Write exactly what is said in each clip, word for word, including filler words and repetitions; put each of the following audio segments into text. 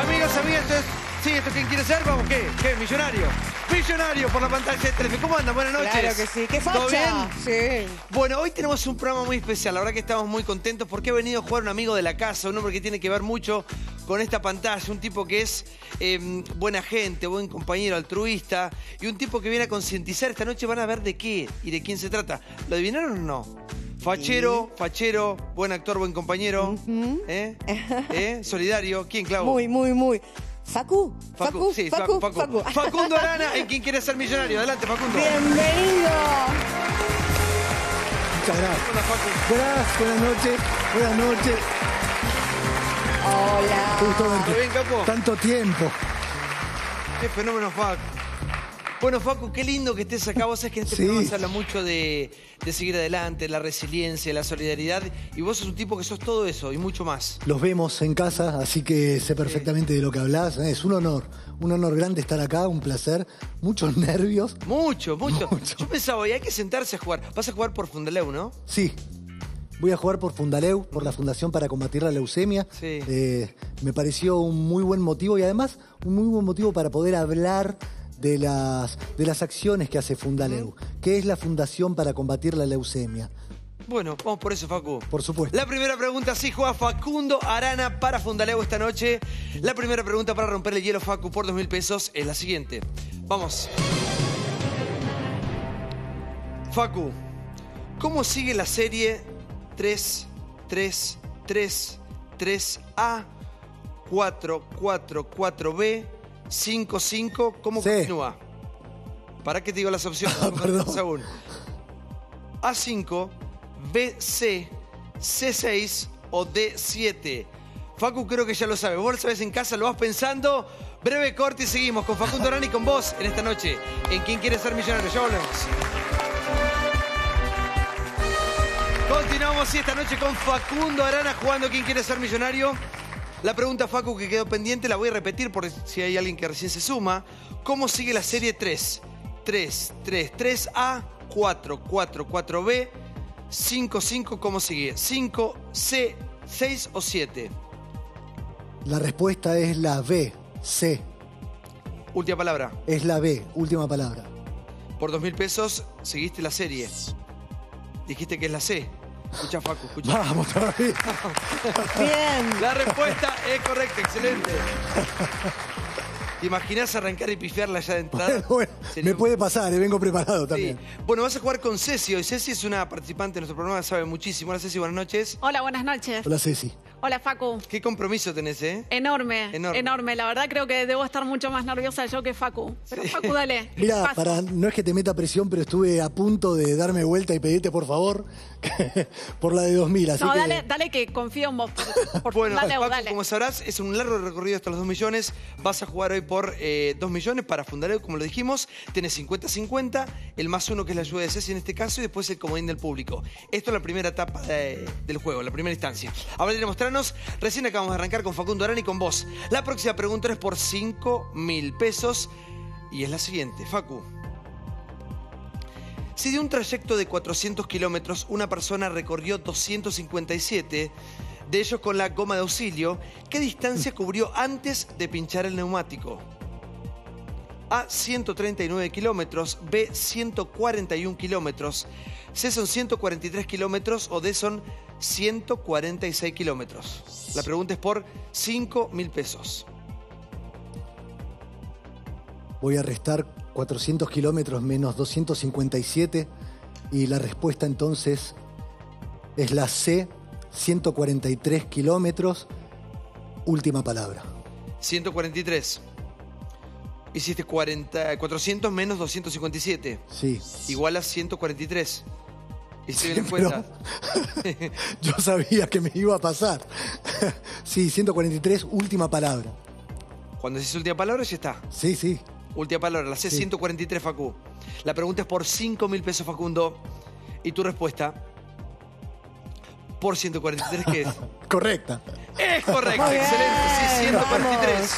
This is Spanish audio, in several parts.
Amigas, amigas, entonces, sí, ¿esto quién quiere ser? Vamos, ¿qué? ¿Qué? ¿Millonario? Millonario por la pantalla de Telefe. ¿Cómo andan? Buenas noches. Claro que sí. ¿Qué facha? ¿Todo bien? Sí. Bueno, hoy tenemos un programa muy especial. La verdad que estamos muy contentos porque ha venido a jugar un amigo de la casa, un hombre que tiene que ver mucho con esta pantalla, un tipo que es eh, buena gente, buen compañero, altruista y un tipo que viene a concientizar. Esta noche van a ver de qué y de quién se trata. ¿Lo adivinaron o no? Fachero, sí. fachero, buen actor, buen compañero, uh-huh. ¿eh? ¿Eh? Solidario. ¿Quién, Clau? Muy, muy, muy. Facu, Facu, Facu, sí, Facu, Facu, Facu. Facu. Facundo Arana, en Quién Quiere Ser Millonario. Adelante, Facundo. Bienvenido. Muchas gracias. Hola, Facu. Gracias, buenas noches, buenas noches. Hola. Gusto verte. ¿Todo bien, capo? Tanto tiempo. Qué fenómeno, Facu. Bueno, Facu, qué lindo que estés acá. Vos sabés que en este Sí. programa se habla mucho de, de seguir adelante, la resiliencia, la solidaridad. Y vos sos un tipo que sos todo eso y mucho más. Los vemos en casa, así que sé perfectamente de lo que hablas. Es un honor, un honor grande estar acá, un placer. Muchos nervios. Mucho, mucho. Mucho. Yo pensaba, hoy hay que sentarse a jugar. Vas a jugar por Fundaleu, ¿no? Sí. Voy a jugar por Fundaleu, por la Fundación para Combatir la Leucemia. Sí. Eh, me pareció un muy buen motivo y además un muy buen motivo para poder hablar de las, de las acciones que hace Fundaleu, que es la Fundación para Combatir la Leucemia. Bueno, vamos por eso, Facu. Por supuesto. La primera pregunta, sí, juega Facundo Arana para Fundaleu esta noche. La primera pregunta para romper el hielo, Facu, por dos mil pesos, es la siguiente. Vamos. Facu, ¿cómo sigue la serie tres, tres, tres, tres A, cuatro, cuatro, cuatro B, cinco, cinco? ¿Cómo Sí. continúa? ¿Para qué te digo las opciones? Ah, perdón. Aún. A cinco, B C, C seis o D siete. Facu creo que ya lo sabe. Vos lo sabés en casa, lo vas pensando. Breve corte y seguimos con Facundo Arana y con vos en esta noche. En Quién Quiere Ser Millonario. Ya volvemos. Continuamos sí, esta noche con Facundo Arana jugando Quién Quiere Ser Millonario. La pregunta, Facu, que quedó pendiente, la voy a repetir por si hay alguien que recién se suma. ¿Cómo sigue la serie tres? tres, tres, tres A, cuatro, cuatro, cuatro B, cinco, cinco, ¿cómo sigue? cinco, C, seis o siete. La respuesta es la B, C. Última palabra. Es la B, última palabra. Por dos mil pesos seguiste la serie. Dijiste que es la C. Escucha, Facu, escucha. Vamos todavía. Bien. La respuesta es correcta, excelente. ¿Te imaginás arrancar y pifiarla ya de entrada? Bueno, bueno, Sería me un- puede pasar, eh, vengo preparado también. Sí. Bueno, vas a jugar con Ceci hoy. Ceci es una participante de nuestro programa, sabe muchísimo. Hola, Ceci, buenas noches. Hola, buenas noches. Hola, Ceci. Hola, Facu. ¿Qué compromiso tenés, eh? Enorme, Enorme. enorme, La verdad creo que debo estar mucho más nerviosa yo que Facu. Pero Facu, dale. Mira, paso. para, no es que te meta presión, pero estuve a punto de darme vuelta y pedirte por favor por la de dos mil. Así No, que dale, dale que confío en vos. Por- por- Bueno, dale, Facu, dale. como sabrás, es un largo recorrido hasta los dos millones. Vas a jugar hoy por eh, dos millones para Fundaleu, como lo dijimos. Tenés cincuenta cincuenta, el más uno que es la ayuda de Ceci en este caso y después el comodín del público. Esto es la primera etapa de- del juego, la primera instancia. Ahora iré a mostrarnos. Recién acabamos de arrancar con Facundo Arana y con vos. La próxima pregunta es por cinco mil pesos y es la siguiente. Facu. Si de un trayecto de cuatrocientos kilómetros una persona recorrió doscientos cincuenta y siete, de ellos con la goma de auxilio, ¿qué distancia cubrió antes de pinchar el neumático? A, ciento treinta y nueve kilómetros, B, ciento cuarenta y uno kilómetros, C, son ciento cuarenta y tres kilómetros o D, son ciento cuarenta y seis kilómetros. La pregunta es por cinco mil pesos. voy a restar cuatrocientos kilómetros menos doscientos cincuenta y siete y la respuesta entonces es la C, ciento cuarenta y tres kilómetros, última palabra. ciento cuarenta y tres. Hiciste cuarenta, cuatrocientos menos doscientos cincuenta y siete. Sí. Igual a ciento cuarenta y tres. Hiciste bien en Pero cuenta. yo sabía que me iba a pasar. Sí, ciento cuarenta y tres, última palabra. Cuando decís última palabra, ya está. Sí, sí. Última palabra, la C, Sí. ciento cuarenta y tres, Facu. La pregunta es por cinco mil pesos, Facundo. Y tu respuesta, por ciento cuarenta y tres, ¿qué es? Correcta. Es correcto, Muy excelente. Sí, bien, ciento cuarenta y tres. vamos.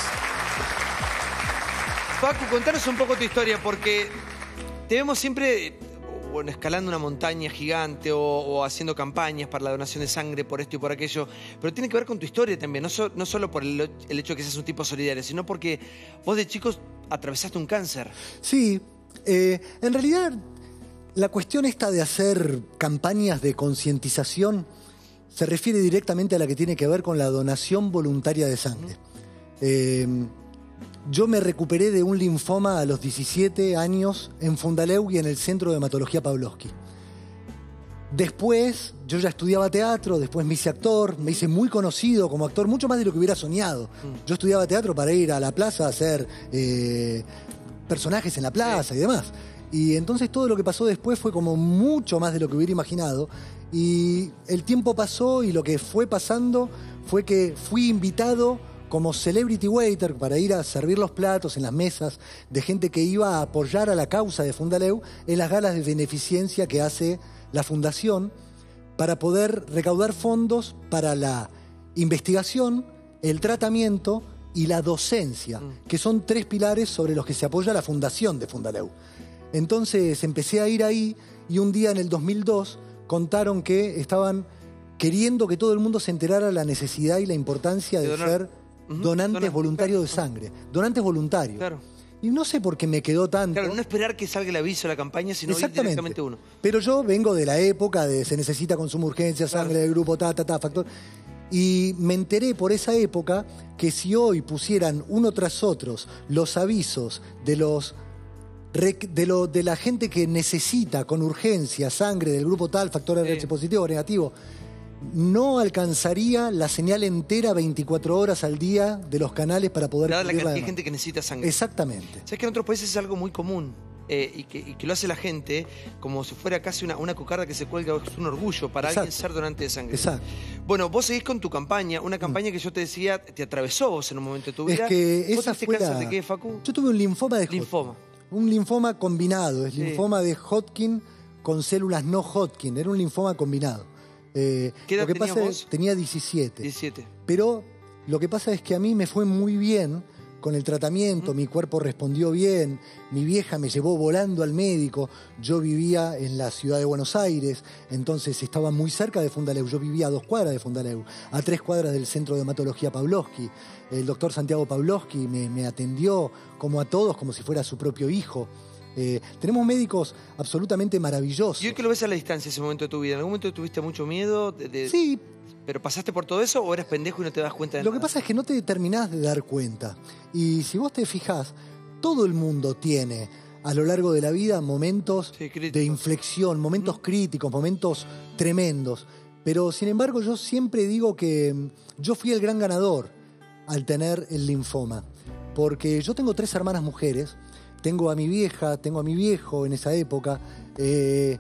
Facu, contanos un poco tu historia, porque te vemos siempre bueno, escalando una montaña gigante o, o haciendo campañas para la donación de sangre por esto y por aquello, pero tiene que ver con tu historia también, no, so, no solo por el, el hecho de que seas un tipo solidario, sino porque vos de chicos atravesaste un cáncer. Sí, eh, en realidad la cuestión esta de hacer campañas de concientización se refiere directamente a la que tiene que ver con la donación voluntaria de sangre. Eh, yo me recuperé de un linfoma a los diecisiete años en Fundaleu y en el Centro de Hematología Pavlovsky. Después, yo ya estudiaba teatro, después me hice actor, me hice muy conocido como actor, mucho más de lo que hubiera soñado. Yo estudiaba teatro para ir a la plaza a hacer eh, personajes en la plaza y demás. Y entonces todo lo que pasó después fue como mucho más de lo que hubiera imaginado. Y el tiempo pasó y lo que fue pasando fue que fui invitado como celebrity waiter para ir a servir los platos en las mesas de gente que iba a apoyar a la causa de Fundaleu en las galas de beneficencia que hace la fundación para poder recaudar fondos para la investigación, el tratamiento y la docencia, que son tres pilares sobre los que se apoya la fundación de Fundaleu. Entonces empecé a ir ahí y un día en el dos mil dos contaron que estaban queriendo que todo el mundo se enterara de la necesidad y la importancia de, de ser uh-huh. donantes Donan voluntarios claro. de sangre. Donantes voluntarios. Claro. Y no sé por qué me quedó tanto. Claro, no esperar que salga el aviso de la campaña, sino ir directamente uno. Pero yo vengo de la época de se necesita consumo urgencia, sangre claro. del grupo, ta, ta, ta, factor. Y me enteré por esa época que si hoy pusieran uno tras otros los avisos de los De, lo, de la gente que necesita con urgencia sangre del grupo tal, factor R H sí. positivo o negativo, no alcanzaría la señal entera veinticuatro horas al día de los canales para poder... Dada la cantidad de gente que necesita sangre. Exactamente. Sabes que en otros países es algo muy común eh, y, que, y que lo hace la gente como si fuera casi una, una cocarda que se cuelga, es un orgullo para Exacto. alguien ser donante de sangre. Exacto. Bueno, vos seguís con tu campaña, una campaña mm. que yo te decía, te atravesó vos en un momento de tu vida. Es que ¿Vos esa fue la... de qué, Facu? Yo tuve un linfoma de Linfoma. Hodgkin. Un linfoma combinado, es sí. linfoma de Hodgkin con células no Hodgkin, era un linfoma combinado. Eh, ¿Qué edad lo que tenías pasa vos? es, tenía diecisiete. diecisiete. Pero lo que pasa es que a mí me fue muy bien con el tratamiento, mm. mi cuerpo respondió bien, mi vieja me llevó volando al médico, yo vivía en la ciudad de Buenos Aires, entonces estaba muy cerca de Fundaleu, yo vivía a dos cuadras de Fundaleu, a tres cuadras del Centro de Hematología Pavlovsky. El doctor Santiago Pavlovsky me, me atendió como a todos, como si fuera su propio hijo. Eh, tenemos médicos absolutamente maravillosos. ¿Y hoy que lo ves a la distancia ese momento de tu vida? ¿En algún momento tuviste mucho miedo? De, de... Sí. ¿Pero pasaste por todo eso o eres pendejo y no te das cuenta de Lo nada? que pasa es que no te terminás de dar cuenta. Y si vos te fijás, todo el mundo tiene a lo largo de la vida momentos sí, de inflexión, momentos mm. críticos, momentos tremendos. Pero sin embargo yo siempre digo que yo fui el gran ganador al tener el linfoma. Porque yo tengo tres hermanas mujeres, tengo a mi vieja, tengo a mi viejo en esa época, eh,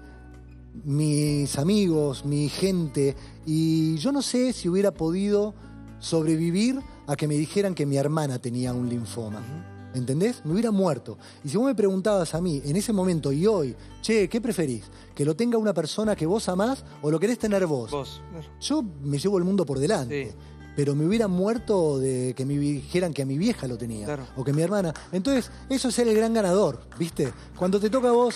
mis amigos, mi gente, y yo no sé si hubiera podido sobrevivir a que me dijeran que mi hermana tenía un linfoma. ¿Entendés? Me hubiera muerto. Y si vos me preguntabas a mí en ese momento y hoy, che, ¿qué preferís? ¿Que lo tenga una persona que vos amás o lo querés tener vos? Vos. Yo me llevo el mundo por delante. Sí. Pero me hubiera muerto de que me dijeran que a mi vieja lo tenía. Claro. O que mi hermana. Entonces, eso es ser el gran ganador, ¿viste? Cuando te toca a vos...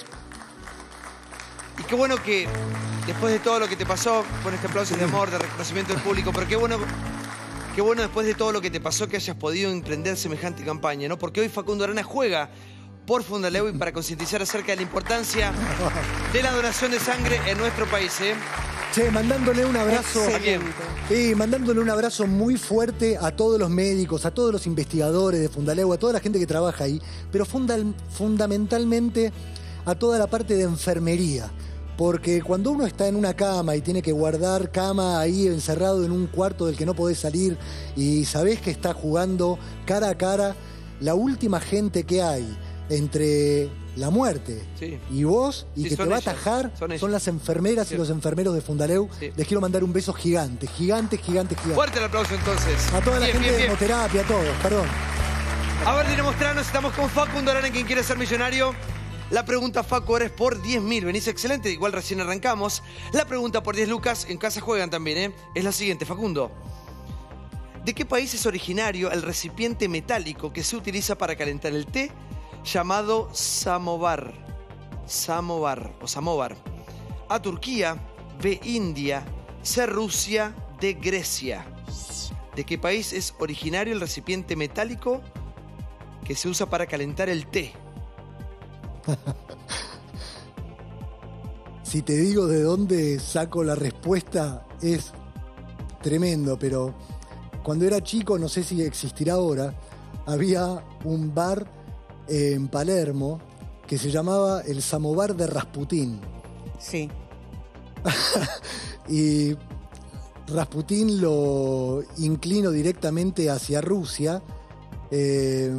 Y qué bueno que después de todo lo que te pasó, con este aplauso de amor, de reconocimiento del público, pero qué bueno, qué bueno después de todo lo que te pasó que hayas podido emprender semejante campaña, ¿no? Porque hoy Facundo Arana juega por Fundaleu y para concientizar acerca de la importancia de la donación de sangre en nuestro país, ¿eh? Che, mandándole un abrazo. Sí, mandándole un abrazo muy fuerte a todos los médicos, a todos los investigadores de Fundaleu, a toda la gente que trabaja ahí, pero fundal, fundamentalmente a toda la parte de enfermería. Porque cuando uno está en una cama y tiene que guardar cama ahí encerrado en un cuarto del que no podés salir y sabés que está jugando cara a cara, la última gente que hay entre la muerte sí. y vos, y sí, que te va ellos. a atajar, son, son las enfermeras sí. y los enfermeros de Fundaleu. Sí. Les quiero mandar un beso gigante, gigante, gigante, gigante. Fuerte el aplauso entonces. A toda la bien, gente bien, de hemoterapia, a todos, perdón. A ver, Dino Mostranos, estamos con Facundo Arana, quien quiere ser millonario. La pregunta, Facu, ahora es por diez mil. Venís excelente, igual recién arrancamos. La pregunta por diez lucas, en casa juegan también, ¿eh? Es la siguiente, Facundo. ¿De qué país es originario el recipiente metálico que se utiliza para calentar el té llamado samovar? Samovar o Samovar. A, Turquía. B, India. C, Rusia. D, Grecia. ¿De qué país es originario el recipiente metálico que se usa para calentar el té? Si te digo de dónde saco la respuesta, es tremendo, pero cuando era chico, no sé si existirá ahora, había un bar en Palermo que se llamaba el Samovar de Rasputín. Sí. Y Rasputín lo inclino directamente hacia Rusia. Eh,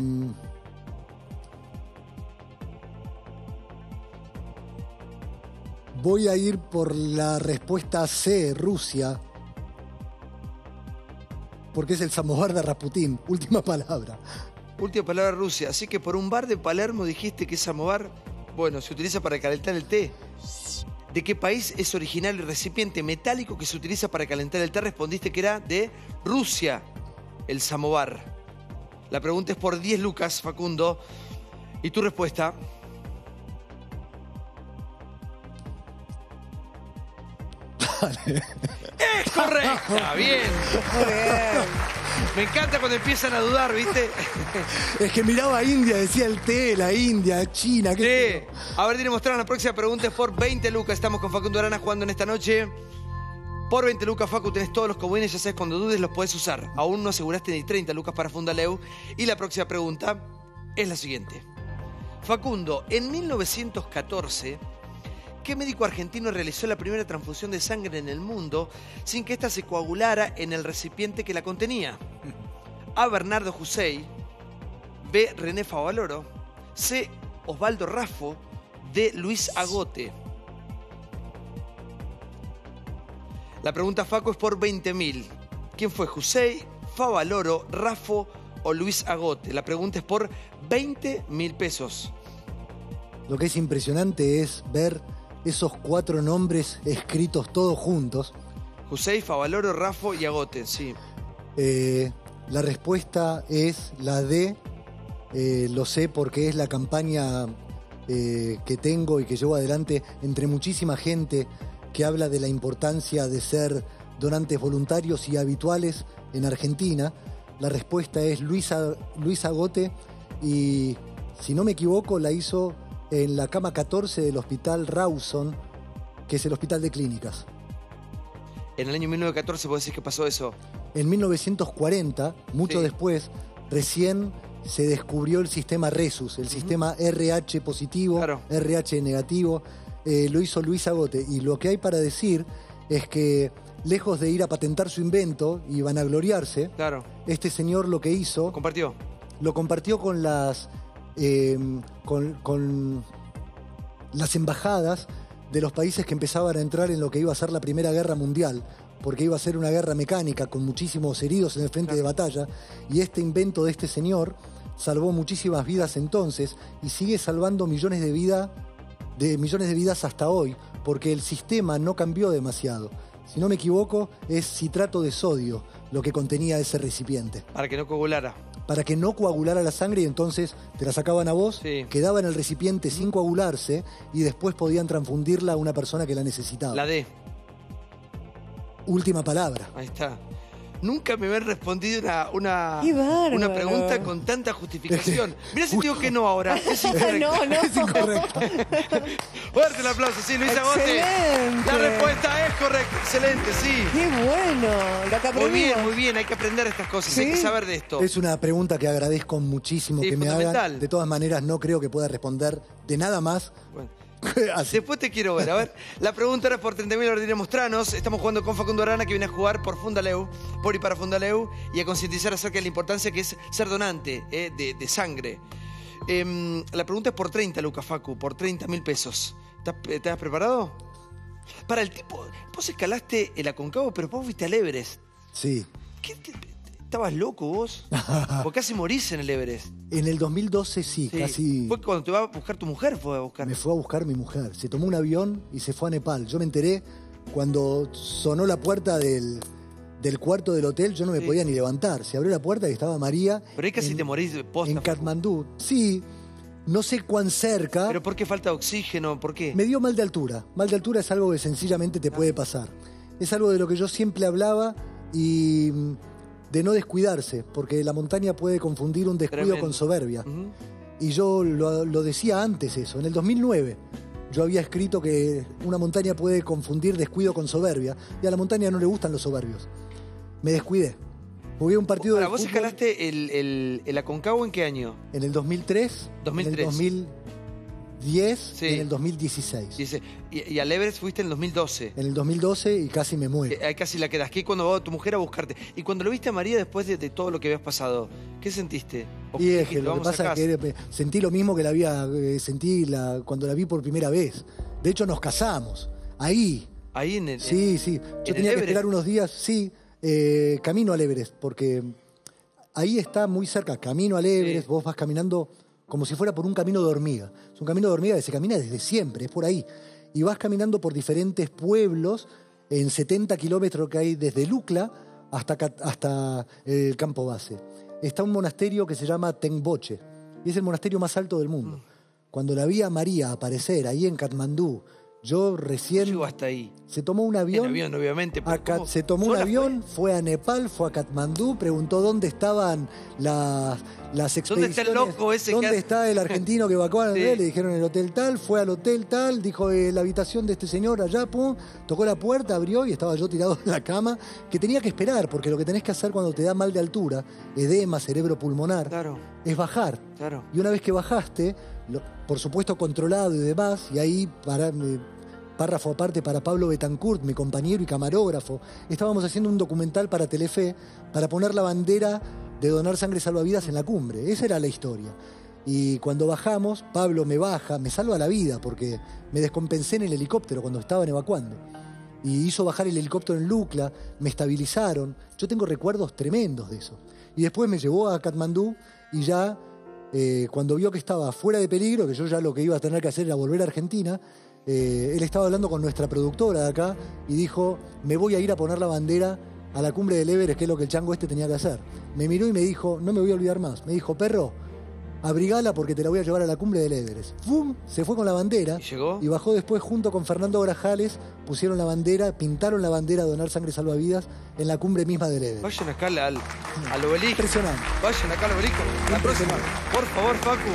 voy a ir por la respuesta C, Rusia, porque es el Samovar de Rasputín. Última palabra. Última palabra, Rusia. Así que por un bar de Palermo dijiste que es Samovar, bueno, se utiliza para calentar el té. ¿De qué país es originario el recipiente metálico que se utiliza para calentar el té? Respondiste que era de Rusia, el Samovar. La pregunta es por diez lucas, Facundo. ¿Y tu respuesta? Vale. ¡Es correcta! Bien. Muy bien. Me encanta cuando empiezan a dudar, ¿viste? Es que miraba a India, decía el té, la India, China, qué sé Sí. yo. A ver, tiene mostrar la próxima pregunta es por veinte lucas. Estamos con Facundo Arana jugando en esta noche. Por veinte lucas, Facu, tenés todos los comodines, ya sabes, cuando dudes los podés usar. Aún no aseguraste ni treinta lucas para Fundaleu. Y la próxima pregunta es la siguiente. Facundo, en mil novecientos catorce, ¿qué médico argentino realizó la primera transfusión de sangre en el mundo sin que ésta se coagulara en el recipiente que la contenía? A, Bernardo Hussey. B, René Favaloro. C, Osvaldo Raffo. D, Luis Agote. La pregunta, Facu, es por veinte mil. ¿Quién fue Hussey, Favaloro, Raffo o Luis Agote? La pregunta es por veinte mil pesos. Lo que es impresionante es ver esos cuatro nombres escritos todos juntos. Hussey, Favaloro, Raffo y Agote, sí. Eh, la respuesta es la D. Eh, lo sé porque es la campaña eh, que tengo y que llevo adelante entre muchísima gente que habla de la importancia de ser donantes voluntarios y habituales en Argentina. La respuesta es Luis, A- Luis Agote y, si no me equivoco, la hizo en la cama catorce del Hospital Rawson, que es el hospital de clínicas. En el año mil novecientos catorce, ¿vos decís que pasó eso? En mil novecientos cuarenta, mucho Sí. después, recién se descubrió el sistema RESUS, el sistema R H positivo, Claro. R H negativo. Eh, lo hizo Luis Agote. Y lo que hay para decir es que, lejos de ir a patentar su invento y vanagloriarse, Claro. este señor lo que hizo, Compartió. lo compartió con las, eh, con, con las embajadas de los países que empezaban a entrar en lo que iba a ser la Primera Guerra Mundial, porque iba a ser una guerra mecánica con muchísimos heridos en el frente de batalla, y este invento de este señor salvó muchísimas vidas entonces y sigue salvando millones de, vida, de millones de vidas hasta hoy, porque el sistema no cambió demasiado. Si no me equivoco, es citrato de sodio lo que contenía ese recipiente, Para que no coagulara. para que no coagulara la sangre, y entonces te la sacaban a vos, Sí. quedaba en el recipiente sin coagularse y después podían transfundirla a una persona que la necesitaba. La D. Última palabra. Ahí está. Nunca me habían respondido una, una, Qué bárbaro. una pregunta con tanta justificación. Mirá si te digo que no ahora. Es incorrecto. No, no. Es incorrecto. Fuerte el aplauso, sí, Luis Agote. Excelente. La respuesta es correcta. Excelente, sí. Qué bueno. Lo que Muy bien, aprendimos. muy bien. Hay que aprender estas cosas. Sí. Hay que saber de esto. Es una pregunta que agradezco muchísimo Sí, que me fundamental. hagan. De todas maneras, no creo que pueda responder de nada más. Bueno. Así. Después te quiero ver. A ver, la pregunta era por treinta mil ordinarios mostranos. Estamos jugando con Facundo Arana, que viene a jugar por Fundaleu, por y para Fundaleu, y a concientizar acerca de la importancia que es ser donante eh, de, de sangre. Em, la pregunta es por treinta, Lucas, Facu, por treinta mil pesos. ¿Estás, ¿Estás preparado? Para el tipo, vos escalaste el Aconcagua, pero vos fuiste al Everest. Sí. ¿Qué, qué- ¿Estabas loco vos? Porque casi morís en el Everest. En el dos mil doce sí, Sí. casi Fue cuando te va a buscar tu mujer, fue a buscar. me fue a buscar mi mujer. Se tomó un avión y se fue a Nepal. Yo me enteré cuando sonó la puerta del, del cuarto del hotel, yo no me Sí. podía ni levantar. Se abrió la puerta y estaba María Pero ahí casi en, te morís de posta. en Facu. Katmandú. Sí, No sé cuán cerca. ¿Pero por qué falta oxígeno? ¿Por qué? Me dio mal de altura. Mal de altura es algo que sencillamente te puede pasar. Es algo de lo que yo siempre hablaba y de no descuidarse, porque la montaña puede confundir un descuido Tremendo. con soberbia. Ujú. Y yo lo, lo decía antes eso, en el dos mil nueve. Yo había escrito que una montaña puede confundir descuido con soberbia, y a la montaña no le gustan los soberbios. Me descuidé. Jugué un partido Ahora, de ¿vos fútbol escalaste el, el, el Aconcagua en qué año? en el dos mil tres, dos mil tres. en el dos mil diez Sí. y en el dos mil dieciséis. Dice, y, y al Everest fuiste en el dos mil doce. En el dos mil doce y casi me muero. Eh, Ahí casi la quedas. ¿Qué cuando va tu mujer a buscarte? Y cuando lo viste a María después de, de todo lo que habías pasado, ¿qué sentiste? ¿O Y qué es dijiste? que lo que Vamos a pasa es casa. que sentí lo mismo que la había eh, sentí la, cuando la vi por primera vez. De hecho, nos casamos. Ahí. Ahí en el... Sí, sí. ¿en Yo el tenía que Everest? esperar unos días, sí, eh, camino al Everest, porque ahí está muy cerca, camino al Everest, Sí. vos vas caminando como si fuera por un camino de hormiga. Es un camino de hormiga que se camina desde siempre, es por ahí. Y vas caminando por diferentes pueblos en setenta kilómetros que hay desde Lukla hasta, Ca- hasta el campo base. Está un monasterio que se llama Tengboche, y es el monasterio más alto del mundo. Cuando la vi a María aparecer ahí en Katmandú, yo recién... Llegó hasta ahí. Se tomó un avión. En avión, obviamente. pero a Kat- ¿cómo? se tomó un ¿Sola avión, fue? a Nepal, fue a Katmandú, preguntó dónde estaban las, las ¿Dónde está el expediciones. loco ese que ¿Dónde hace- está el argentino que evacuó a Sí. Le dijeron el hotel tal, fue al hotel tal, dijo eh, la habitación de este señor allá, pum, tocó la puerta, abrió y estaba yo tirado en la cama, que tenía que esperar, porque lo que tenés que hacer cuando te da mal de altura, edema, cerebro pulmonar, Claro, es bajar. claro. Y una vez que bajaste, lo- por supuesto controlado y demás, y ahí para, eh, párrafo aparte para Pablo Betancourt, mi compañero y camarógrafo, estábamos haciendo un documental para Telefe para poner la bandera de donar sangre salvavidas en la cumbre. Esa era la historia. Y cuando bajamos, Pablo me baja, me salva la vida porque me descompensé en el helicóptero cuando estaban evacuando. Y hizo bajar el helicóptero en Lukla, me estabilizaron. Yo tengo recuerdos tremendos de eso. Y después me llevó a Katmandú y ya, eh, cuando vio que estaba fuera de peligro, que yo ya lo que iba a tener que hacer era volver a Argentina, eh, él estaba hablando con nuestra productora de acá y dijo, me voy a ir a poner la bandera a la cumbre del Everest, que es lo que el chango este tenía que hacer. Me miró y me dijo, no me voy a olvidar más. Me dijo, perro, abrigala porque te la voy a llevar a la cumbre del Everest. ¡Fum! Se fue con la bandera. ¿Y llegó? Y bajó después junto con Fernando Grajales, pusieron la bandera, pintaron la bandera de donar sangre salvavidas en la cumbre misma del Everest. Vayan acá al, al, al obelisco. Impresionante. Vayan acá al obelisco. La próxima. Por favor, Facu.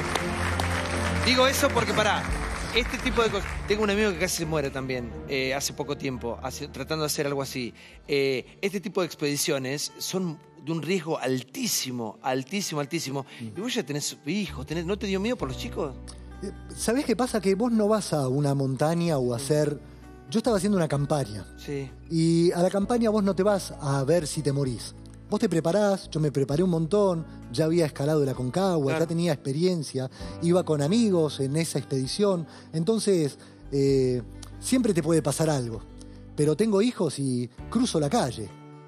Digo eso porque, pará, este tipo de cosas... Tengo un amigo que casi se muere también, eh, hace poco tiempo, hace- tratando de hacer algo así. Eh, este tipo de expediciones son de un riesgo altísimo, altísimo, altísimo. Y vos ya tenés hijos, tenés, ¿no te dio miedo por los chicos? Eh, ¿Sabés qué pasa? Que vos no vas a una montaña o a hacer... Yo estaba haciendo una campaña. Sí. Y a la campaña vos no te vas a ver si te morís. Vos te preparás, yo me preparé un montón, ya había escalado el Aconcagua, Claro. ya tenía experiencia, iba con amigos en esa expedición. Entonces, eh, siempre te puede pasar algo. Pero tengo hijos y cruzo la calle.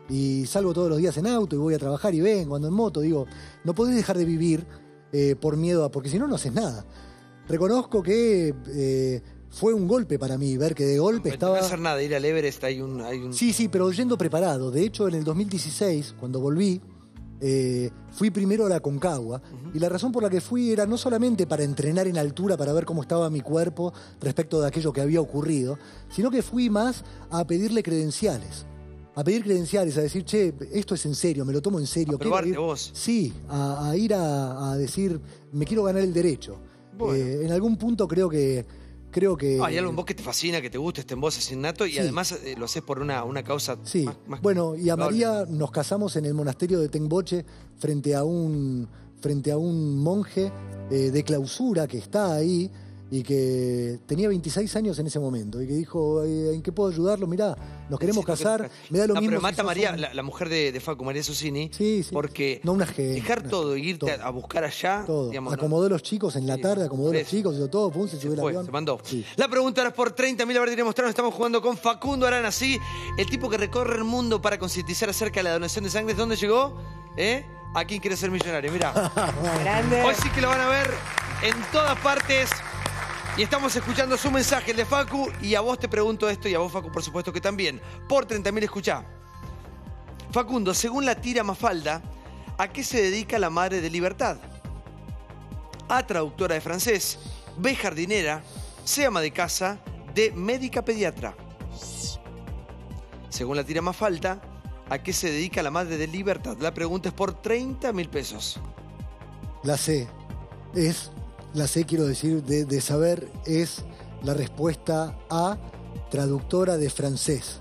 Y salgo todos los días en auto y voy a trabajar y vengo, ando en moto. Digo, no podés dejar de vivir eh, por miedo a... Porque si no, no haces nada. Reconozco que eh, fue un golpe para mí, ver que de golpe No estaba... hacer nada, ir al Everest hay un... Hay un... Sí, sí, pero yendo preparado. De hecho, en el dos mil dieciséis, cuando volví, eh, fui primero a la Aconcagua. Y la razón por la que fui era no solamente para entrenar en altura, para ver cómo estaba mi cuerpo respecto de aquello que había ocurrido, sino que fui más a pedirle credenciales. A pedir credenciales, a decir, che, esto es en serio, me lo tomo en serio. A probarte quiero ir- vos. Sí, a, a ir a, a decir, me quiero ganar el derecho. Bueno. Eh, en algún punto creo que... Creo que Ah, hay algo en vos que te fascina, que te gusta, este en vos es innato y Sí. además eh, lo haces por una, una causa Sí, más, más bueno, y a loable. María nos casamos en el monasterio de Tengboche frente a un, frente a un monje eh, de clausura que está ahí y que tenía veintiséis años en ese momento y que dijo, eh, ¿en qué puedo ayudarlo? Mirá, nos queremos Necesito casar, que- me da lo no, mismo. pero si mata a sos María, un- la, la mujer de, de Facu, María Susini, Sí, sí. porque No, una genia, dejar una- todo, irte todo. a buscar allá, Todo. digamos, no. Acomodó los chicos en la Sí, tarde, acomodó por los eso. chicos, hizo todo, pum, se Se subió el fue, avión. se mandó. Sí. La pregunta era por treinta mil, a ver, tenemos mostrado, estamos jugando con Facundo Arana, sí, el tipo que recorre el mundo para concientizar acerca de la donación de sangre. ¿Dónde llegó? ¿Eh? ¿A quién quiere ser millonario? Mirá. Grande. Hoy sí que lo van a ver en todas partes. Y estamos escuchando su mensaje, el de Facu. Y a vos te pregunto esto, y a vos, Facu, por supuesto que también. Por treinta mil, escuchá. Facundo, según la tira Mafalda, ¿a qué se dedica la Madre de Libertad? A, traductora de francés. B, jardinera. C, ama de casa. D, médica pediatra. Según la tira más falta, ¿a qué se dedica la madre de Libertad? La pregunta es por treinta mil pesos. La C. Es, la C quiero decir, de, de saber, es la respuesta A, traductora de francés.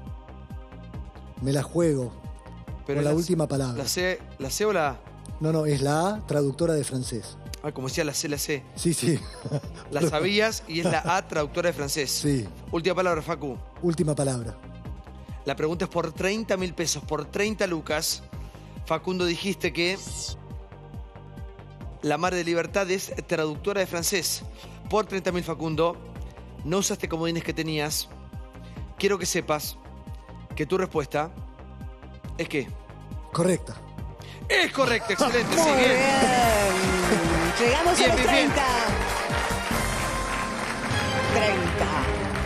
Me la juego Pero con la la- última palabra. ¿La C, ¿La C o la A? No, no, es la A, traductora de francés. Ah, como decía la C, la C. Sí, sí. La sabías y es la A, traductora de francés. Sí, Última palabra, Facu. última palabra. La pregunta es por treinta mil pesos, por treinta lucas. Facundo, dijiste que la madre de Libertad es traductora de francés. Por treinta mil, Facundo, no usaste comodines que tenías. Quiero que sepas que tu respuesta es que Correcta. es correcta, excelente. Muy Sí, bien. bien. Llegamos Bien, a los bien, bien. treinta. treinta.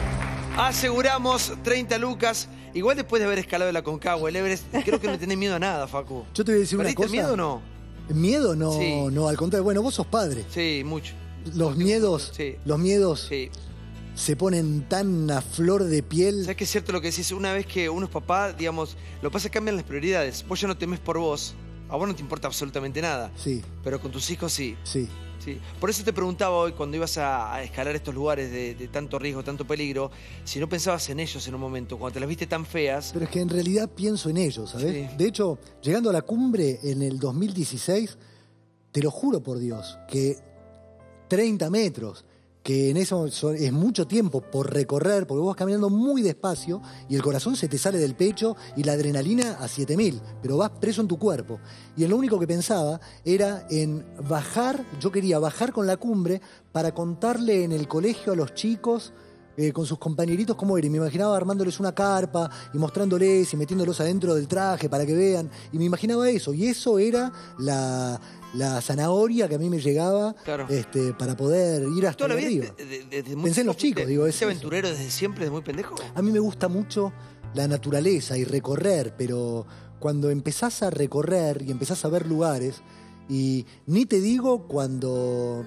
Aseguramos treinta lucas. Igual después de haber escalado el Aconcagua, el Everest, creo que no tenés miedo a nada, Facu. Yo te voy a decir una ¿Perdiste cosa. el miedo o no? Miedo no, Sí. no, al contrario. Bueno, vos sos padre. Sí, mucho. Los miedos, Sí. los miedos Sí. se ponen tan a flor de piel. ¿Sabes que es cierto lo que decís? Una vez que uno es papá, digamos, lo que pasa es que cambian las prioridades. Vos ya no temes por vos. A vos no te importa absolutamente nada. Sí, Pero con tus hijos sí. sí. Sí. Por eso te preguntaba hoy, cuando ibas a, a escalar estos lugares de, de tanto riesgo, tanto peligro, si no pensabas en ellos en un momento, cuando te las viste tan feas. Pero es que en realidad pienso en ellos, ¿sabes? Sí. De hecho, llegando a la cumbre en el dos mil dieciséis, te lo juro por Dios, que treinta metros, que en eso son- es mucho tiempo por recorrer, porque vos vas caminando muy despacio y el corazón se te sale del pecho y la adrenalina a siete mil, pero vas preso en tu cuerpo. Y lo único que pensaba era en bajar, yo quería bajar con la cumbre para contarle en el colegio a los chicos, eh, con sus compañeritos cómo era. Y me imaginaba armándoles una carpa y mostrándoles y metiéndolos adentro del traje para que vean. Y me imaginaba eso. Y eso era la, la zanahoria que a mí me llegaba Claro. este, para poder ir hasta Toda la ahí vida, arriba. de- de- desde muy Pensé en los chico, chicos, fuiste- digo, es fuiste eso. aventurero desde siempre, desde muy pendejo? A mí me gusta mucho la naturaleza y recorrer, pero cuando empezás a recorrer y empezás a ver lugares, y ni te digo cuando,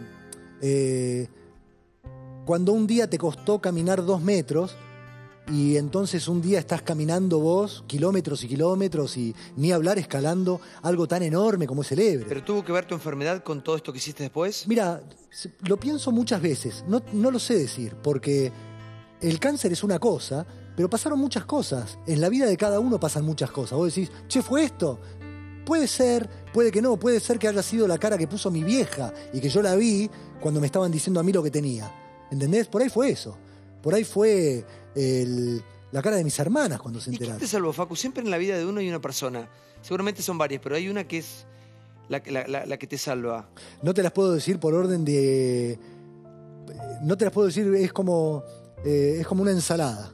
eh, cuando un día te costó caminar dos metros y entonces un día estás caminando vos kilómetros y kilómetros y ni hablar escalando algo tan enorme como es el Everest. ¿Pero tuvo que ver tu enfermedad con todo esto que hiciste después? Mira, se- lo pienso muchas veces, no, no lo sé decir, porque el cáncer es una cosa, pero pasaron muchas cosas. En la vida de cada uno pasan muchas cosas. Vos decís, che, ¿fue esto? Puede ser, puede que no, puede ser que haya sido la cara que puso mi vieja y que yo la vi cuando me estaban diciendo a mí lo que tenía. ¿Entendés? Por ahí fue eso. Por ahí fue el- la cara de mis hermanas cuando se ¿Y quién enteraron. te salvó, Facu? Siempre en la vida de uno hay una persona. Seguramente son varias, pero hay una que es la, la- la- la que te salva. No te las puedo decir por orden de... No te las puedo decir, es como, eh, es como una ensalada.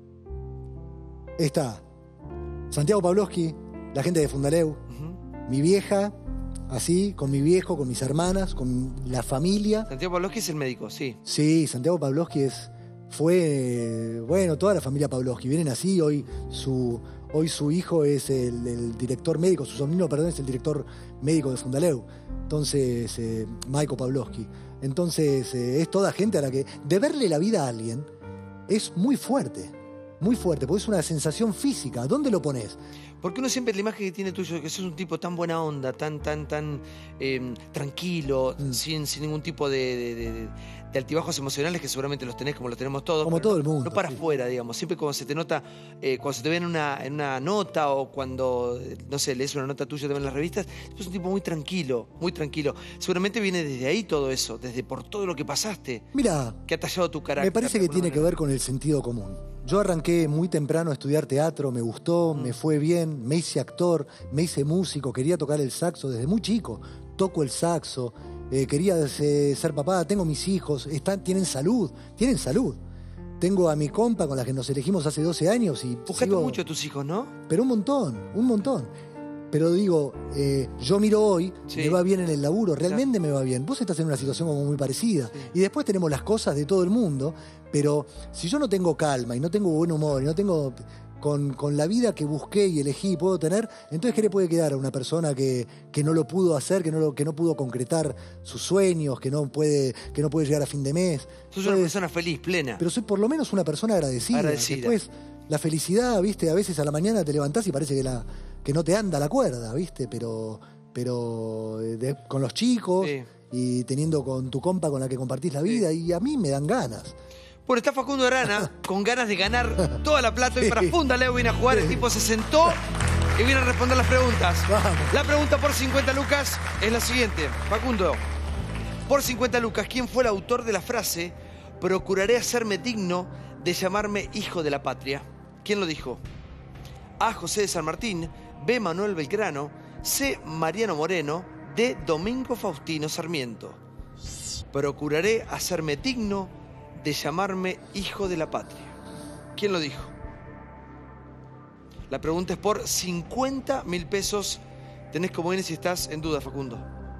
Está Santiago Pavlovsky, la gente de Fundaleu, Ujú. mi vieja, así, con mi viejo, con mis hermanas, con la familia. Santiago Pavlovsky es el médico, sí. Sí, Santiago Pavlovsky es, fue, eh, bueno, toda la familia Pavlovsky, vienen así, hoy su, hoy su hijo es el, el director médico, su sobrino, perdón, es el director médico de Fundaleu, entonces, eh, Maiko Pavlovsky. Entonces, eh, es toda gente a la que, de verle la vida a alguien, es muy fuerte, muy fuerte, porque es una sensación física. ¿Dónde lo pones? Porque uno siempre la imagen que tiene tuyo, que sos un tipo tan buena onda, tan, tan, tan eh, tranquilo, Mm. sin, sin ningún tipo de, de- de- de altibajos emocionales, que seguramente los tenés como los tenemos todos. Como pero todo no- el mundo, No para sí. afuera, digamos. Siempre cuando se te nota, eh, cuando se te ve en una, en una nota o cuando, eh, no sé, lees una nota tuya también en las revistas, sos un tipo muy tranquilo, muy tranquilo. Seguramente viene desde ahí todo eso, desde por todo lo que pasaste, Mira, que ha tallado tu carácter. me parece que tiene que ver con el sentido común. Yo arranqué muy temprano a estudiar teatro, me gustó, me fue bien, me hice actor, me hice músico, quería tocar el saxo desde muy chico. Toco el saxo, eh, quería eh, ser papá, tengo mis hijos, están, tienen salud, tienen salud. Tengo a mi compa con la que nos elegimos hace doce años y Buscaste sigo- mucho a tus hijos, ¿no? Pero un montón, un montón. Pero digo, eh, yo miro hoy, Sí. me va bien en el laburo, realmente me va bien. Vos estás en una situación como muy parecida. Sí. Y después tenemos las cosas de todo el mundo, pero si yo no tengo calma y no tengo buen humor y no tengo con, con la vida que busqué y elegí y puedo tener, entonces ¿qué le puede quedar a una persona que, que no lo pudo hacer, que no, lo, que no pudo concretar sus sueños, que no puede, que no puede llegar a fin de mes? Sos Entonces, una persona feliz, plena. pero soy por lo menos una persona agradecida. Agradecida. Después, la felicidad, viste, a veces a la mañana te levantás y parece que, la, que no te anda la cuerda, viste, pero, pero eh, de- con los chicos Sí. y teniendo con tu compa con la que compartís la vida, y a mí me dan ganas. Bueno, está Facundo Arana con ganas de ganar toda la plata. Y para Funda Leo viene a jugar. El tipo se sentó y viene a responder las preguntas. Vamos. La pregunta por cincuenta lucas es la siguiente. Facundo, por cincuenta lucas, ¿quién fue el autor de la frase procuraré hacerme digno de llamarme hijo de la patria? ¿Quién lo dijo? A. José de San Martín, B. Manuel Belgrano, C. Mariano Moreno, D. Domingo Faustino Sarmiento. Procuraré hacerme digno de llamarme hijo de la patria. ¿Quién lo dijo? La pregunta es por cincuenta mil pesos. Tenés comodines si estás en duda, Facundo.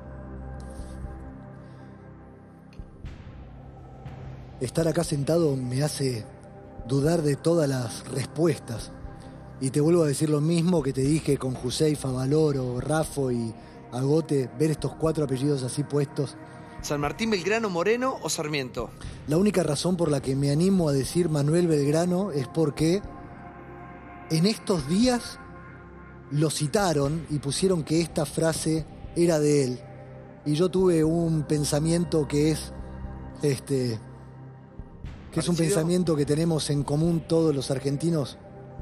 Estar acá sentado me hace dudar de todas las respuestas. Y te vuelvo a decir lo mismo que te dije con Juseifa, Valoro, Rafo y Agote, ver estos cuatro apellidos así puestos. ¿San Martín, Belgrano, Moreno o Sarmiento? La única razón por la que me animo a decir Manuel Belgrano es porque en estos días lo citaron y pusieron que esta frase era de él. Y yo tuve un pensamiento que es este que es un ¿Parecido? pensamiento que tenemos en común todos los argentinos.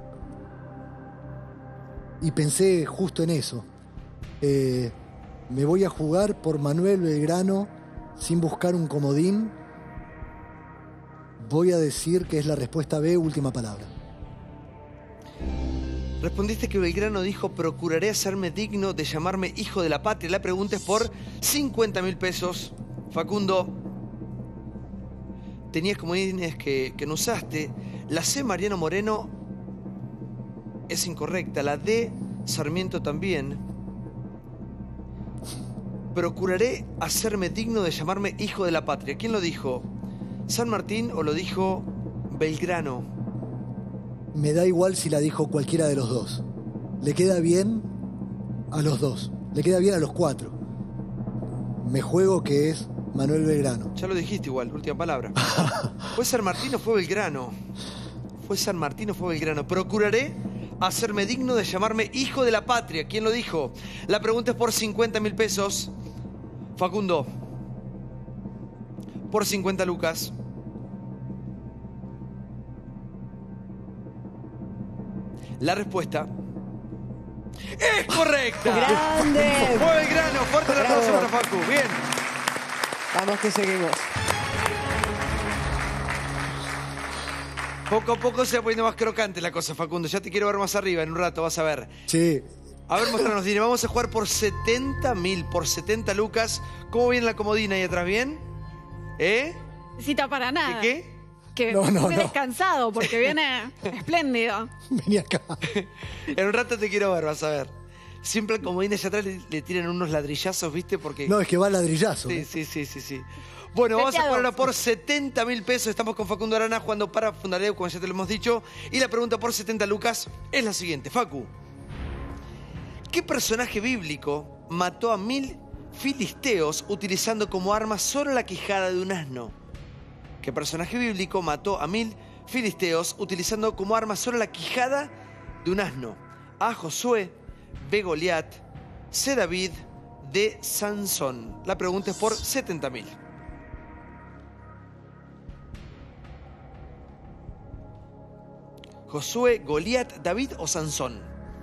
Y pensé justo en eso. Eh, me voy a jugar por Manuel Belgrano sin buscar un comodín. Voy a decir que es la respuesta B, última palabra. Respondiste que Belgrano dijo procuraré hacerme digno de llamarme hijo de la patria. La pregunta es por cincuenta mil pesos. Facundo, tenías comodines que, que no usaste. La C, Mariano Moreno, es incorrecta. La D, Sarmiento también. Procuraré hacerme digno de llamarme hijo de la patria. ¿Quién lo dijo? ¿San Martín o lo dijo Belgrano? Me da igual si la dijo cualquiera de los dos. Le queda bien a los dos. Le queda bien a los cuatro. Me juego que es Manuel Belgrano. Ya lo dijiste igual, última palabra. ¿Fue San Martín o fue Belgrano? Fue San Martín o fue Belgrano. Procuraré hacerme digno de llamarme hijo de la patria. ¿Quién lo dijo? La pregunta es por cincuenta mil pesos. Facundo, por cincuenta lucas. La respuesta es correcta. ¡Grande! Fue Belgrano. Fuerte el aplauso Bravo. para Facu. Bien. Vamos que seguimos. Poco a poco se va poniendo más crocante la cosa, Facundo. Ya te quiero ver más arriba en un rato, vas a ver. Sí. A ver, mostranos, Dine. Vamos a jugar por setenta mil, por setenta lucas. ¿Cómo viene la comodina ahí atrás? ¿Bien? ¿Eh? Necesita para nada. ¿Qué qué? Que No, no, viene no. descansado porque viene espléndido. Vení acá. En un rato te quiero ver, vas a ver. Siempre al comodín allá atrás le, le tiran unos ladrillazos, ¿viste? Porque... No, es que va al ladrillazo. Sí, ¿eh? sí, sí, sí, sí. Bueno, vamos a Peteado. jugar ahora por setenta mil pesos. Estamos con Facundo Arana jugando para Fundaleo, como ya te lo hemos dicho. Y la pregunta por setenta lucas es la siguiente. Facu, ¿qué personaje bíblico mató a mil filisteos utilizando como arma solo la quijada de un asno? ¿Qué personaje bíblico mató a mil filisteos utilizando como arma solo la quijada de un asno? A. Josué, B. Goliat, C. David, D. Sansón. La pregunta es por setenta mil. Josué, Goliat, David o Sansón.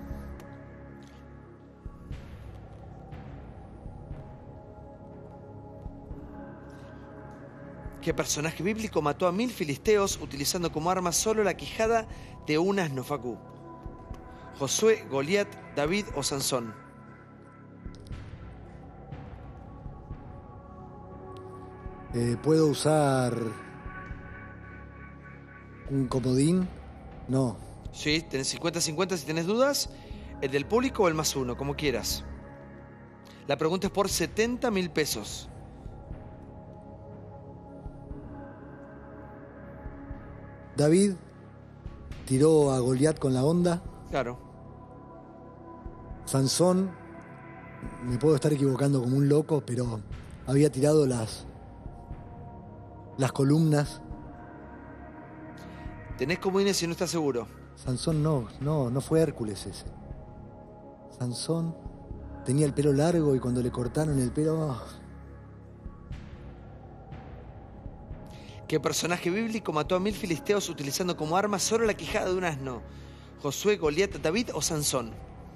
¿Qué personaje bíblico mató a mil filisteos utilizando como arma solo la quijada de un asno, Facu? Josué, Goliat, David o Sansón. Eh, ¿Puedo usar un comodín? No. Sí, tenés cincuenta cincuenta si tenés dudas. ¿El del público o el más uno? Como quieras. La pregunta es por setenta mil pesos. David, tiró a Goliat con la onda. Claro. Sansón, me puedo estar equivocando como un loco, pero había tirado las, las columnas. Tenés comodines y no estás seguro. Sansón no, no, no fue Hércules ese. Sansón tenía el pelo largo y cuando le cortaron el pelo... oh. ¿Qué personaje bíblico mató a mil filisteos utilizando como arma solo la quijada de un asno? ¿Josué, Goliat, David o Sansón?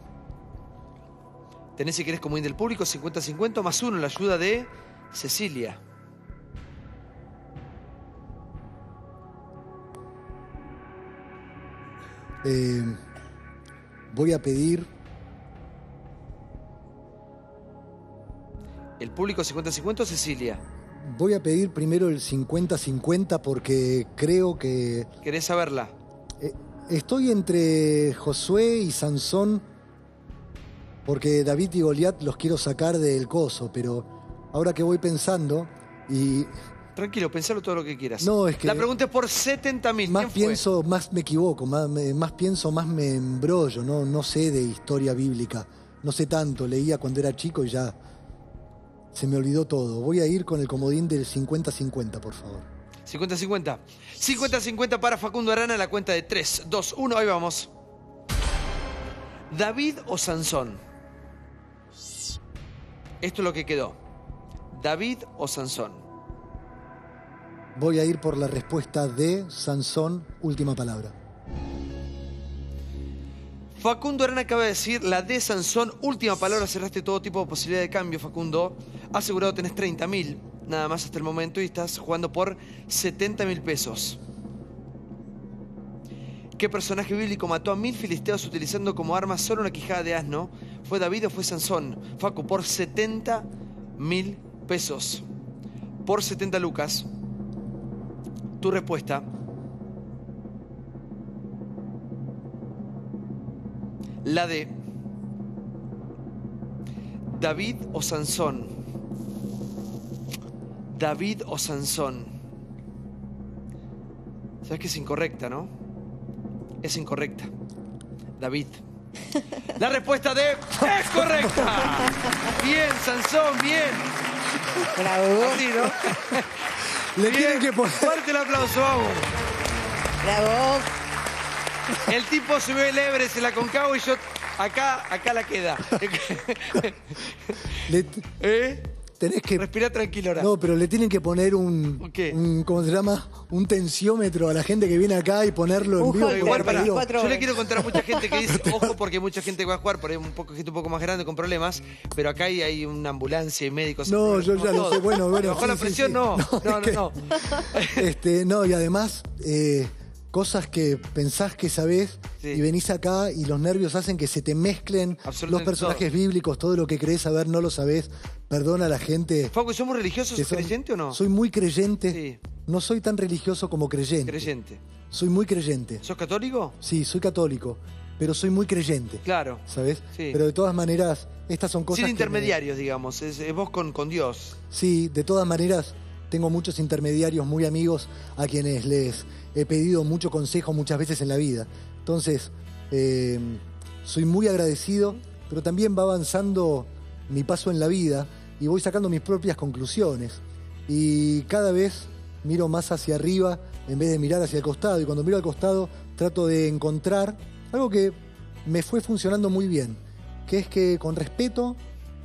Tenés, si querés, comodín del público, cincuenta cincuenta más uno, la ayuda de Cecilia. Eh, voy a pedir... El público cincuenta cincuenta o Cecilia. Voy a pedir primero el cincuenta cincuenta porque creo que... ¿Querés saberla? eh, estoy entre Josué y Sansón porque David y Goliat los quiero sacar del coso, pero ahora que voy pensando y... Tranquilo, pensalo todo lo que quieras. No, es que- La pregunta es por setenta mil. Más ¿Quién fue? pienso, más me equivoco, más, me- más pienso, más me embrollo, no, no sé de historia bíblica, no sé tanto, leía cuando era chico y ya se me olvidó todo. Voy a ir con el comodín del cincuenta cincuenta, por favor. cincuenta cincuenta. cincuenta cincuenta para Facundo Arana, la cuenta de tres, dos, uno, ahí vamos. ¿David o Sansón? Esto es lo que quedó. ¿David o Sansón? Voy a ir por la respuesta de Sansón, última palabra. Facundo Arana acaba de decir la de Sansón, última palabra, cerraste todo tipo de posibilidad de cambio, Facundo. Asegurado tenés treinta mil, nada más hasta el momento, y estás jugando por setenta mil pesos. ¿Qué personaje bíblico mató a mil filisteos utilizando como arma solo una quijada de asno? ¿Fue David o fue Sansón? Facu, por setenta mil pesos. Por setenta lucas. Tu respuesta. La de David o Sansón. David o Sansón. Sabes que es incorrecta, ¿no? Es incorrecta. David. La respuesta de es correcta. Bien, Sansón, bien. Bravo, Así, ¿no? Le Bien. tienen que poner... Fuerte el aplauso, vamos. bravo. El tipo subió el Everest en la Concagua y yo acá, acá la queda. le- ¿Eh? tenés que... Respira tranquilo ahora. No, pero le tienen que poner un, ¿Qué? un... ¿Cómo se llama? Un tensiómetro a la gente que viene acá y ponerlo en Un vivo. holter, porque Igual, pará, digo, veinticuatro yo le horas. quiero contar a mucha gente que dice, ojo, porque mucha gente que va a jugar, por ahí un poco, gente un poco más grande con problemas, pero acá hay, hay una ambulancia y médicos. No, yo ya lo todo. sé. Bueno, bueno. Bajo sí, la sí, presión, sí. no. No, no, es que- no. Este, no, y además, eh, cosas que pensás que sabés Sí. y venís acá y los nervios hacen que se te mezclen Absolutamente los personajes bíblicos, todo lo que creés saber no lo sabés. Perdona a la gente. Facu, ¿somos religiosos? que son- ¿Creyente o no? Soy muy creyente. Sí. No soy tan religioso como creyente. Creyente. Soy muy creyente. ¿Sos católico? Sí, soy católico, pero soy muy creyente. Claro. ¿Sabes? Sí. Pero de todas maneras, estas son cosas Sin que me- intermediarios, digamos. Es, es vos con, con Dios. Sí, de todas maneras, tengo muchos intermediarios muy amigos a quienes les he pedido mucho consejo muchas veces en la vida. Entonces, eh, soy muy agradecido, pero también va avanzando mi paso en la vida y voy sacando mis propias conclusiones. Y cada vez miro más hacia arriba en vez de mirar hacia el costado. Y cuando miro al costado, trato de encontrar algo que me fue funcionando muy bien, que es que con respeto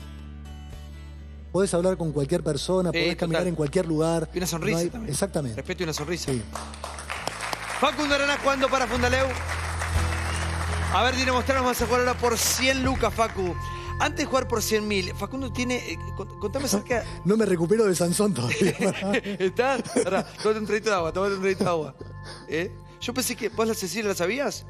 podés hablar con cualquier persona, Sí, podés caminar total. en cualquier lugar. Y una sonrisa No hay- también. Exactamente. Respeto y una sonrisa. Sí. Facundo Arana jugando para Fundaleu. A ver, Dino Mostrano, vamos a jugar ahora por cien lucas, Facu. Antes de jugar por cien mil, Facundo tiene... eh, cont- contame acerca... No me recupero de Sansón todavía. ¿Está? Pará, tómate un traguito de agua, tómate un traguito de agua. ¿Eh? Yo pensé que... ¿Vos la Cecilia la sabías?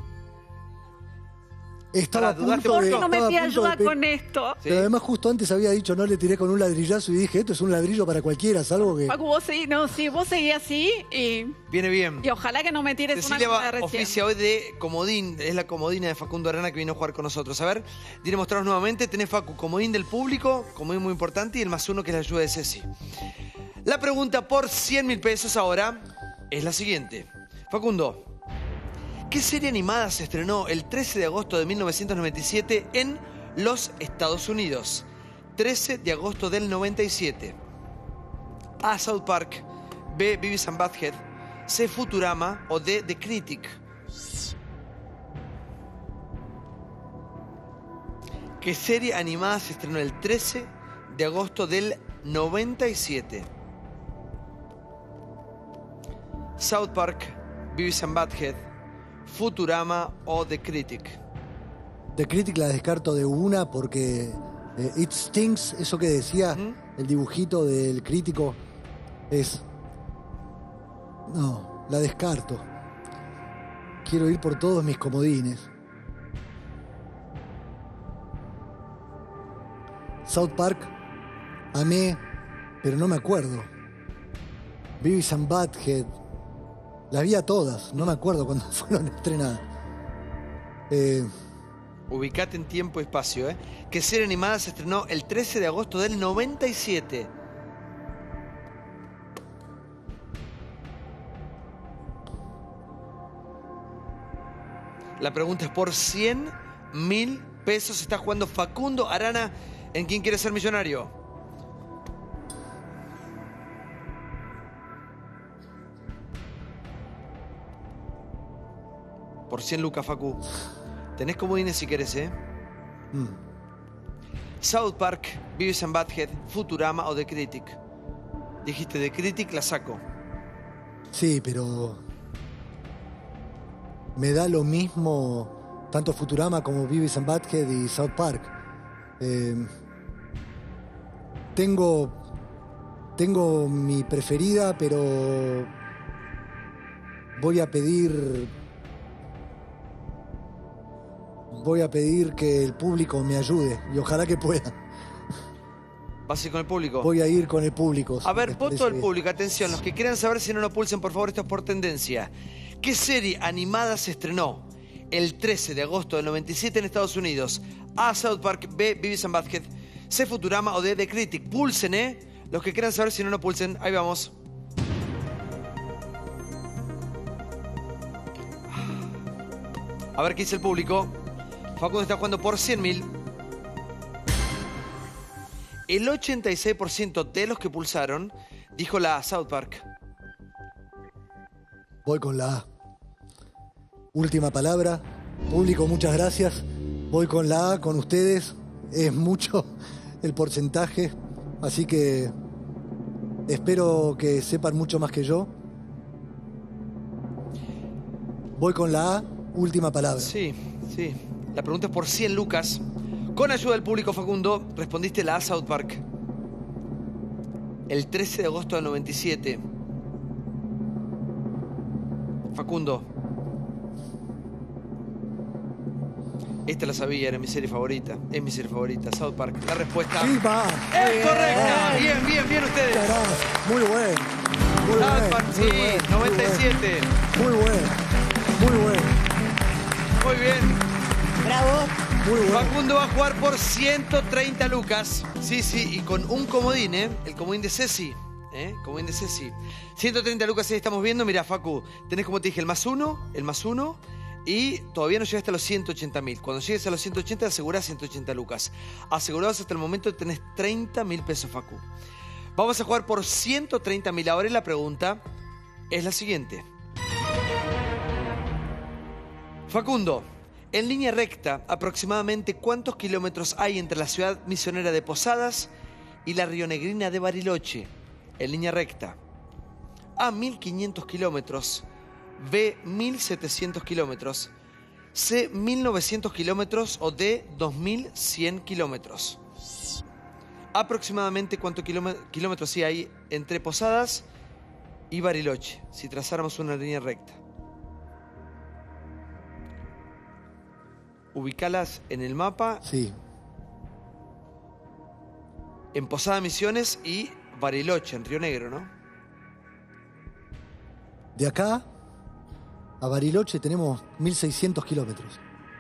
Estaba a Pará, dudaste punto ¿Por de... qué no me estaba a pide punto de ayuda pe- con esto? Sí. Pero además justo antes había dicho no le tiré con un ladrillazo y dije esto es un ladrillo para cualquiera, salvo que... Facu, vos seguí, no, sí, vos seguí así y, Viene bien. y ojalá que no me tires Cecilia una va, cosa de recién. oficia hoy de comodín, es la comodina de Facundo Arana que vino a jugar con nosotros. A ver, Dino Mostranos nuevamente, tenés Facu, comodín del público, comodín muy importante, y el más uno que es la ayuda de Ceci. La pregunta por cien mil pesos ahora es la siguiente. Facundo, ¿Qué serie animada se estrenó el trece de agosto de mil novecientos noventa y siete en los Estados Unidos? trece de agosto del noventa y siete. A. South Park. B. Beavis and Butthead. C. Futurama. O D. The Critic. ¿Qué serie animada se estrenó el trece de agosto del noventa y siete? South Park, Beavis and Butthead, Futurama o The Critic. The Critic la descarto de una porque eh, It Stings, eso que decía, ¿Mm? el dibujito del crítico, es... No, la descarto. Quiero ir por todos mis comodines. South Park, amé, pero no me acuerdo. Beavis and Butthead, las vi a todas, no me acuerdo cuándo fueron estrenadas. Eh, Ubicate en tiempo y espacio, ¿eh? ¿Qué serie animada se estrenó el trece de agosto del noventa y siete? La pregunta es por cien mil pesos. Está jugando Facundo Arana en ¿Quién quiere ser millonario? Por cien lucas, Facu. Tenés comodines si querés, ¿eh? mm. South Park, Beavis and Butthead, Futurama o The Critic. Dijiste The Critic, la saco. Sí, pero me da lo mismo tanto Futurama como Beavis and Butthead y South Park. Eh, tengo tengo mi preferida, pero voy a pedir voy a pedir que el público me ayude y ojalá que pueda. ¿Vas a ir con el público? Voy a ir con el público. A ver, ¿les voto parece del bien? público, atención, los que quieran saber si no lo pulsen, por favor, esto es por tendencia. ¿Qué serie animada se estrenó el trece de agosto del noventa y siete en Estados Unidos? A. South Park, B. Beavis and Butthead, C. Futurama o D. The Critic. Pulsen, ¿eh? Los que quieran saber si no lo pulsen, ahí vamos. A ver qué dice el público. Facundo está jugando por cien mil. El ochenta y seis por ciento de los que pulsaron dijo la A, South Park. Voy con la A. Última palabra. Público, muchas gracias. Voy con la A, con ustedes. Es mucho el porcentaje, así que espero que sepan mucho más que yo. Voy con la A, última palabra. Sí, sí. La pregunta es por cien lucas. Con ayuda del público, Facundo, respondiste la A, South Park. El trece de agosto del noventa y siete. Facundo. Esta la sabía, era mi serie favorita. Es mi serie favorita, South Park. La respuesta Sí, va. es correcta. Bien, bien, bien ustedes. Muchas gracias. Muy bueno. Muy South bueno, Park, muy sí, bueno, noventa y siete. Muy bueno. Muy bueno. Muy bien. Bravo. Muy bueno. Facundo va a jugar por ciento treinta lucas. Sí, sí, y con un comodín, ¿eh? El comodín de Ceci. ¿Eh? Comodín de Ceci. ciento treinta lucas ahí estamos viendo. Mirá, Facu, tenés como te dije el más uno, el más uno, y todavía no llegaste a los ciento ochenta mil. Cuando llegues a los ciento ochenta, asegurás ciento ochenta lucas. Asegurados hasta el momento tenés treinta mil pesos, Facu. Vamos a jugar por ciento treinta mil. Ahora la pregunta es la siguiente. Facundo, en línea recta, aproximadamente ¿cuántos kilómetros hay entre la ciudad misionera de Posadas y la rionegrina de Bariloche? En línea recta. A, mil quinientos kilómetros. B, mil setecientos kilómetros. C, mil novecientos kilómetros. O D, dos mil cien kilómetros. Aproximadamente ¿cuántos kilómetros sí hay entre Posadas y Bariloche? Si trazáramos una línea recta. Ubicalas en el mapa, Sí. en Posada Misiones y Bariloche, en Río Negro, ¿no? De acá a Bariloche tenemos mil seiscientos kilómetros.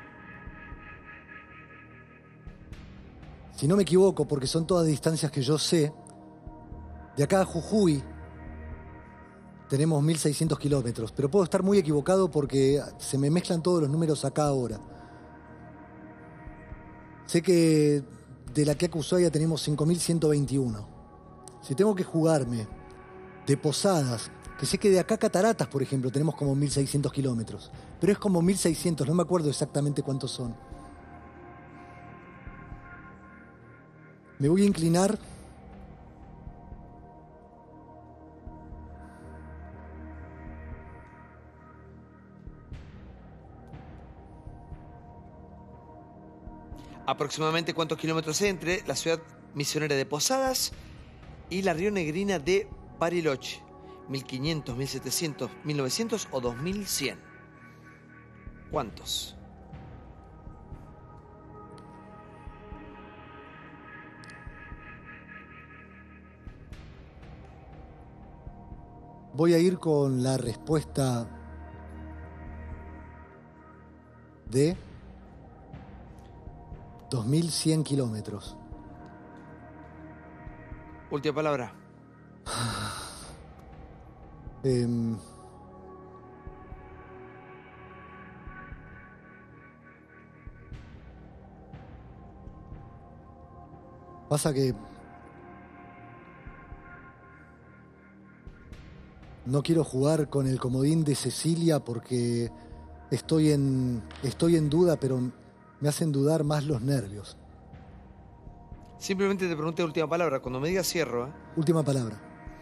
Si no me equivoco, porque son todas distancias que yo sé, de acá a Jujuy tenemos mil seiscientos kilómetros, pero puedo estar muy equivocado porque se me mezclan todos los números acá ahora. Sé que de la Quiaca Ushuaia tenemos cinco mil ciento veintiuno. Si tengo que jugarme de Posadas, que sé que de acá a Cataratas, por ejemplo, tenemos como mil seiscientos kilómetros, pero es como mil seiscientos, no me acuerdo exactamente cuántos son. Me voy a inclinar Aproximadamente cuántos kilómetros hay entre la ciudad misionera de Posadas y la rionegrina de Bariloche. ¿mil quinientos, mil setecientos, mil novecientos o dos mil cien? ¿Cuántos? Voy a ir con la respuesta de dos mil cien kilómetros. Última palabra. Eh, pasa que no quiero jugar con el comodín de Cecilia porque estoy en, estoy en duda, pero me hacen dudar más los nervios. Simplemente te pregunté última palabra. Cuando me digas cierro. ¿eh? Última palabra.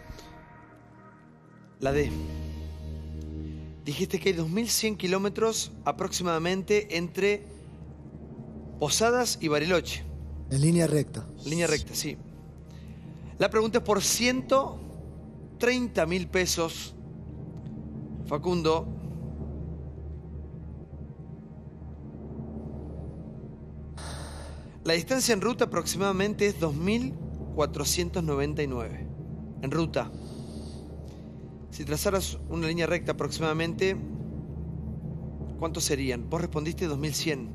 La D. Dijiste que hay dos mil cien kilómetros aproximadamente entre Posadas y Bariloche. En línea recta. Línea recta, sí. La pregunta es por ciento treinta mil pesos. Facundo. La distancia en ruta aproximadamente es dos mil cuatrocientos noventa y nueve. En ruta. Si trazaras una línea recta aproximadamente, ¿cuántos serían? Vos respondiste dos mil cien.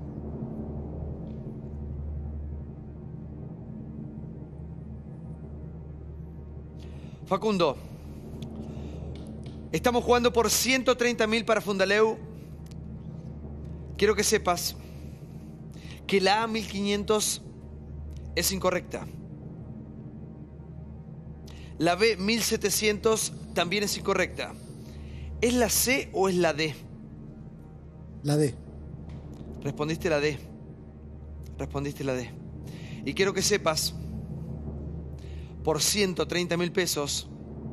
Facundo, estamos jugando por ciento treinta mil para Fundaleu. Quiero que sepas que la A mil quinientos es incorrecta. La B mil setecientos también es incorrecta. ¿Es la C o es la D? La D. Respondiste la D. Respondiste la D. Y quiero que sepas, por ciento treinta mil pesos,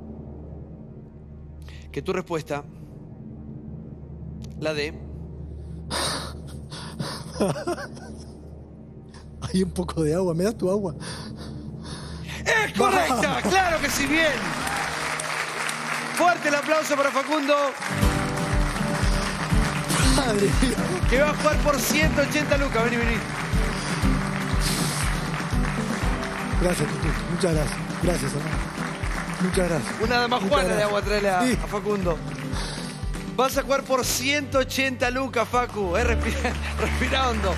que tu respuesta, la D, Hay un poco de agua. ¿Me das tu agua? ¡es correcta! ¡Claro que sí! ¡Bien! Fuerte el aplauso para Facundo, Madre mía. que va a jugar por ciento ochenta lucas. Vení, vení. Gracias, Tutu. Muchas gracias. Gracias, hermano. Muchas gracias. Una dama Muchas Juana de gracias. agua traerle a, Sí. a Facundo. Vas a jugar por ciento ochenta lucas, Facu. Eh, respira, respira hondo.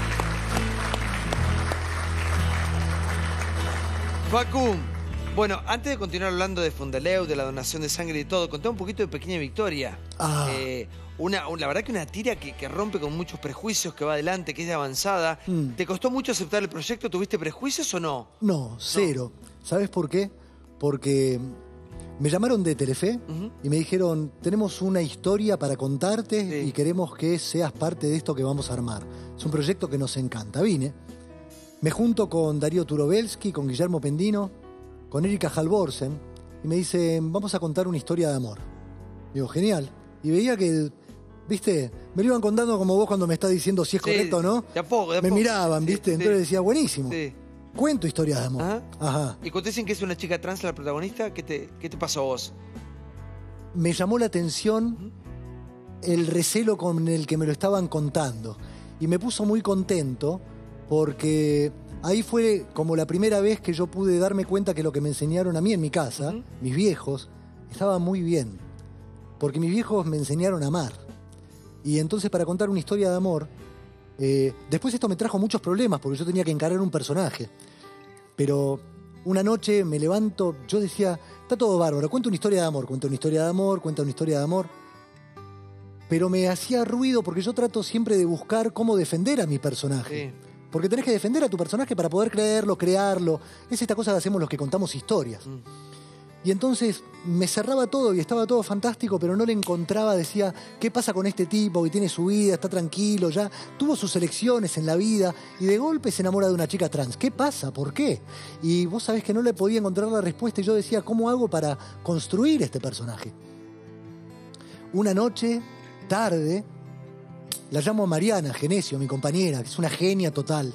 Facu, bueno, antes de continuar hablando de Fundaleu, de la donación de sangre y todo, contá un poquito de Pequeña Victoria. Ah. Eh, una, un- la verdad que una tira que, que rompe con muchos prejuicios, que va adelante, que es de avanzada. Mm. ¿Te costó mucho aceptar el proyecto? ¿Tuviste prejuicios o no? No, cero. ¿Sabes por qué? Porque me llamaron de Telefe Ujú. y me dijeron, tenemos una historia para contarte Sí. y queremos que seas parte de esto que vamos a armar. Es un proyecto que nos encanta. Vine, me junto con Darío Turovelski, con Guillermo Pendino, con Erika Halvorsen y me dicen, vamos a contar una historia de amor. Digo, genial. Y veía que, viste, me lo iban contando como vos cuando me estás diciendo si es Sí, correcto o no. de a poco, de a me poco. miraban, Sí, viste, sí. entonces decía, buenísimo. Sí. Cuento historias de amor. Ajá. Ajá. Y cuando te dicen que es una chica trans la protagonista, ¿qué te, qué te pasó a vos? Me llamó la atención el recelo con el que me lo estaban contando. Y me puso muy contento porque ahí fue como la primera vez que yo pude darme cuenta que lo que me enseñaron a mí en mi casa, Ujú. mis viejos, estaba muy bien. Porque mis viejos me enseñaron a amar. Y entonces para contar una historia de amor, eh, después esto me trajo muchos problemas porque yo tenía que encarar un personaje. Pero una noche me levanto, yo decía, está todo bárbaro. Cuenta una historia de amor, cuenta una historia de amor, cuenta una historia de amor. Pero me hacía ruido porque yo trato siempre de buscar cómo defender a mi personaje. Sí. Porque tenés que defender a tu personaje para poder creerlo, crearlo. Es esta cosa que hacemos los que contamos historias. Mm. Y entonces me cerraba todo y estaba todo fantástico, pero no le encontraba, decía, ¿qué pasa con este tipo que tiene su vida, está tranquilo, ya tuvo sus elecciones en la vida y de golpe se enamora de una chica trans? ¿Qué pasa? ¿Por qué? Y vos sabés que no le podía encontrar la respuesta y yo decía, ¿cómo hago para construir este personaje? Una noche, tarde, la llamo a Mariana Genesio, mi compañera, que es una genia total,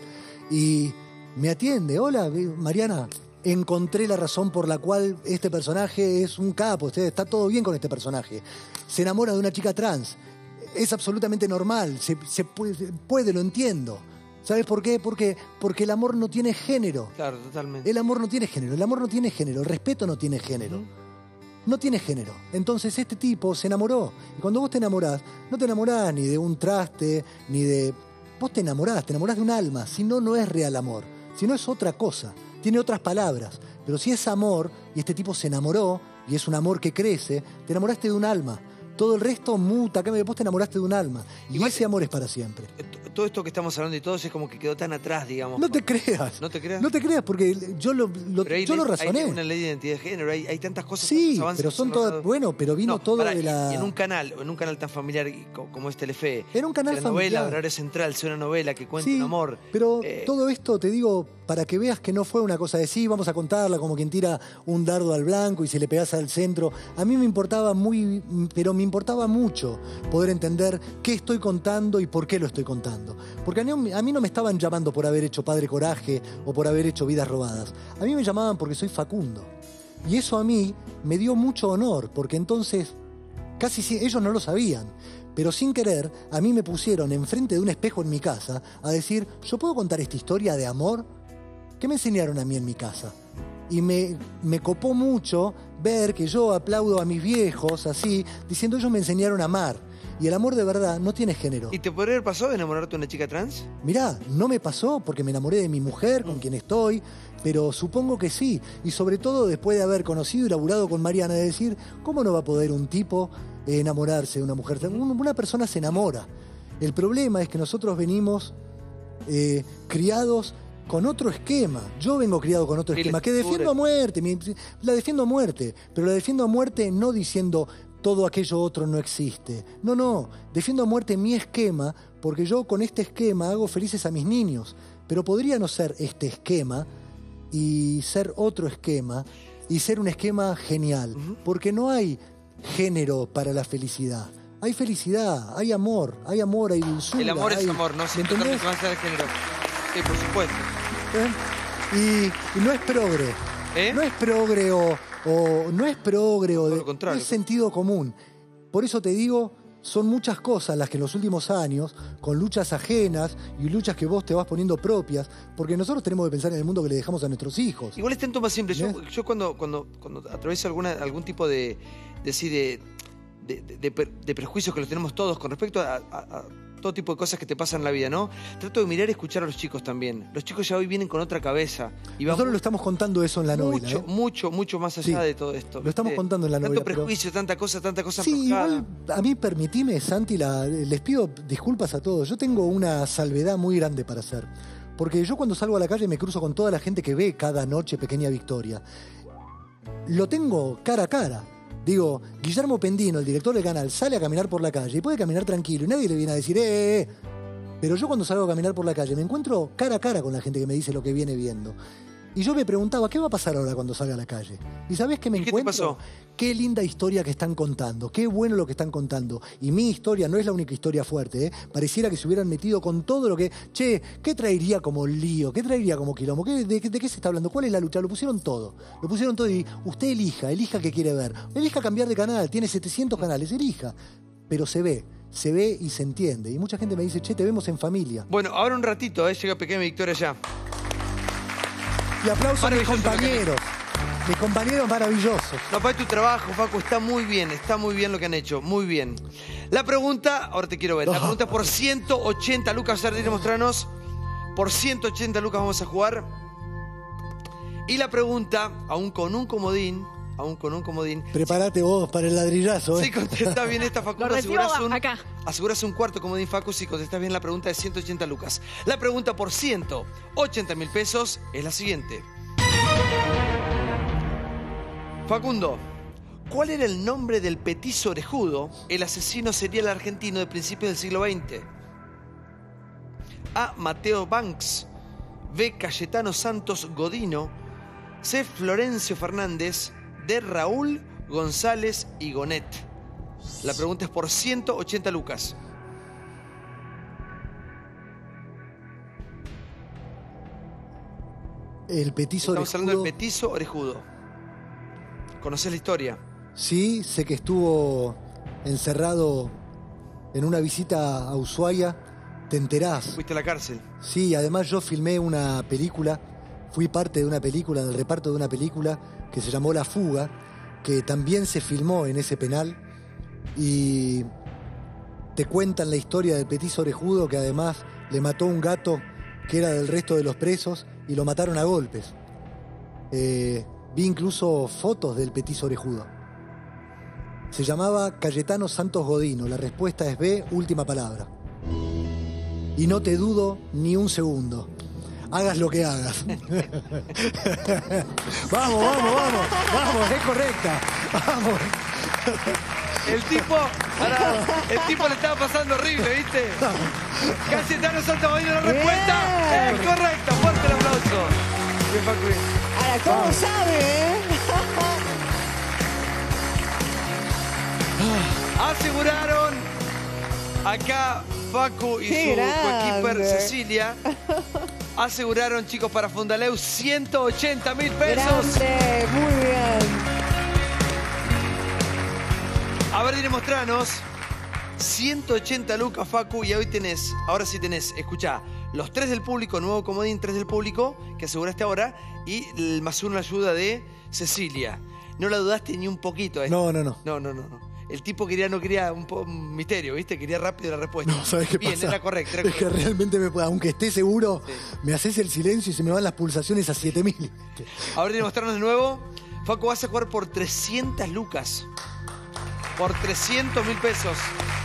y me atiende. Hola, Mariana. Encontré la razón por la cual este personaje es un capo, está todo bien con este personaje. Se enamora de una chica trans, es absolutamente normal, se, se puede, puede, lo entiendo. ¿Sabes por qué? Porque, porque el amor no tiene género. Claro, totalmente. El amor no tiene género, el amor no tiene género, el respeto no tiene género. Uh-huh. No tiene género. Entonces este tipo se enamoró. Y cuando vos te enamorás, no te enamorás ni de un traste, ni de... Vos te enamorás, te enamorás de un alma, si no, no es real amor, si no es otra cosa. Tiene otras palabras, pero si es amor, y este tipo se enamoró, y es un amor que crece, te enamoraste de un alma. Todo el resto muta, vos te enamoraste de un alma. Y Igual, ese amor es para siempre. Todo esto que estamos hablando y todo es como que quedó tan atrás, digamos. No te creas. No te creas. No te creas, porque yo lo, lo, yo ley, lo razoné. Hay una ley de identidad de género, hay, hay tantas cosas. Sí, pero son todas... Bueno, pero vino no, todo para, de la... En un canal, en un canal tan familiar como es Telefe. Era un canal la familiar. novela, Horario Central, sea una novela que cuenta sí, un amor. Pero eh... todo esto, te digo, para que veas que no fue una cosa de sí, vamos a contarla como quien tira un dardo al blanco y si le pegás al centro. A mí me importaba muy... Pero me importaba mucho poder entender qué estoy contando y por qué lo estoy contando. Porque a mí, a mí no me estaban llamando por haber hecho Padre Coraje o por haber hecho Vidas Robadas. A mí me llamaban porque soy Facundo. Y eso a mí me dio mucho honor, porque entonces casi si, ellos no lo sabían. Pero sin querer, a mí me pusieron enfrente de un espejo en mi casa a decir, ¿yo puedo contar esta historia de amor? ¿Qué me enseñaron a mí en mi casa? Y me, me copó mucho ver que yo aplaudo a mis viejos así, diciendo ellos me enseñaron a amar. Y el amor de verdad no tiene género. ¿Y te podría haber pasado de enamorarte de una chica trans? Mirá, no me pasó porque me enamoré de mi mujer, con quien estoy, pero supongo que sí. Y sobre todo después de haber conocido y laburado con Mariana, de decir, ¿cómo no va a poder un tipo enamorarse de una mujer? Una persona se enamora. El problema es que nosotros venimos eh, criados con otro esquema. Yo vengo criado con otro esquema, que defiendo a muerte, la defiendo a muerte, pero la defiendo a muerte no diciendo todo aquello otro no existe. No, no, defiendo a muerte mi esquema, porque yo con este esquema hago felices a mis niños, pero podría no ser este esquema y ser otro esquema y ser un esquema genial, uh-huh. porque no hay género para la felicidad. Hay felicidad, hay amor, hay amor, hay dulzura. El amor hay, es amor, no siempre más de género. Sí, por supuesto. ¿Eh? Y, y no es progre. ¿Eh? No es progre o, o no es progre o de, lo contrario. Es sentido común. Por eso te digo, son muchas cosas las que en los últimos años, con luchas ajenas y luchas que vos te vas poniendo propias, porque nosotros tenemos que pensar en el mundo que le dejamos a nuestros hijos. Igual es tanto más simple. Yo, yo cuando, cuando, cuando atravieso alguna, algún tipo de, de, de, de, de, de, de prejuicios que los tenemos todos con respecto a, a, a todo tipo de cosas que te pasan en la vida, ¿no? Trato de mirar y escuchar a los chicos también. Los chicos ya hoy vienen con otra cabeza. Y Nosotros lo estamos contando eso en la mucho, novela. Mucho, ¿eh? mucho, mucho más allá sí, de todo esto. Lo estamos ¿viste? contando en la novela. Tanto prejuicio, pero... tanta cosa, tanta cosa. Sí, enfocada. igual a mí permitime, Santi, la, les pido disculpas a todos. Yo tengo una salvedad muy grande para hacer. Porque yo cuando salgo a la calle me cruzo con toda la gente que ve cada noche Pequeña Victoria. Lo tengo cara a cara. Digo, Guillermo Pendino, el director del canal, sale a caminar por la calle y puede caminar tranquilo y nadie le viene a decir, eh, eh, eh. Pero yo cuando salgo a caminar por la calle me encuentro cara a cara con la gente que me dice lo que viene viendo. Y yo me preguntaba, ¿qué va a pasar ahora cuando salga a la calle? ¿Y sabés qué me ¿Qué encuentro? te pasó? Qué linda historia que están contando, qué bueno lo que están contando. Y mi historia no es la única historia fuerte, ¿eh? Pareciera que se hubieran metido con todo lo que... Che, ¿qué traería como lío? ¿Qué traería como quilombo? ¿Qué, de, ¿De qué se está hablando? ¿Cuál es la lucha? Lo pusieron todo. Lo pusieron todo y usted elija, elija qué quiere ver. Elija cambiar de canal, tiene setecientos canales, elija. Pero se ve. Se ve y se entiende. Y mucha gente me dice, che, te vemos en familia. Bueno, ahora un ratito, ¿eh? Llega Pequeña Victoria ya. Y aplausos a mis compañeros. Mis compañeros maravillosos. No, para tu trabajo, Facu, está muy bien, está muy bien lo que han hecho, muy bien. La pregunta, ahora te quiero ver, la pregunta por ciento ochenta lucas, Sardine, mostranos. Por ciento ochenta lucas vamos a jugar. Y la pregunta, aún con un comodín, aún con un comodín. Prepárate vos para el ladrillazo, ¿eh? Si contestás bien esta, Facundo, Lo recibo asegurás un, acá. asegurás un cuarto comodín, Facu, si contestás bien la pregunta de ciento ochenta lucas. La pregunta por ciento ochenta mil pesos es la siguiente. Facundo, ¿cuál era el nombre del petiso orejudo, el asesino serial argentino de principios del siglo veinte? A. Mateo Banks. B. Cayetano Santos Godino. C. Florencio Fernández. D. Raúl González y Gonet. La pregunta es por ciento ochenta lucas. El petiso Estamos hablando del orejudo. petiso orejudo. ¿Conocés la historia? Sí, sé que estuvo encerrado en una visita a Ushuaia. Te enterás. Fuiste a la cárcel. Sí, además yo filmé una película, fui parte de una película, del reparto de una película que se llamó La Fuga, que también se filmó en ese penal y te cuentan la historia del petiso orejudo que además le mató un gato que era del resto de los presos y lo mataron a golpes. Eh, vi incluso fotos del petiso orejudo. Se llamaba Cayetano Santos Godino. La respuesta es B, última palabra. Y no te dudo ni un segundo. Hagas lo que hagas. Vamos, vamos, vamos. Vamos, es correcta. Vamos. El tipo, ahora, el tipo le estaba pasando horrible, ¿viste? Cayetano Santos Godino, la respuesta Bien. es correcta. Fuerte el aplauso. Bien, Facu. Ahora, ¿cómo sabe, eh? Aseguraron acá Facu y Qué su grande. coequiper Cecilia. Aseguraron, chicos, para Fundaleu ciento ochenta mil pesos. Grande, muy bien. A ver, Dile, mostranos. ciento ochenta lucas, Facu, y hoy tenés, ahora sí tenés, escuchá, los tres del público, nuevo comodín, tres del público, que aseguraste ahora, y el más uno la ayuda de Cecilia. No la dudaste ni un poquito. ¿eh? No, no, no. No, no, no. no. El tipo quería, no quería un, po- un misterio, ¿viste? Quería rápido la respuesta. No, ¿sabes qué Bien, pasa? era correcto. Era Es que correcto. realmente, me, aunque esté seguro, Sí. me haces el silencio y se me van las pulsaciones a siete mil. Ahora Dile, mostrarnos de nuevo. Facu, vas a jugar por trescientas lucas. Por trescientos mil pesos.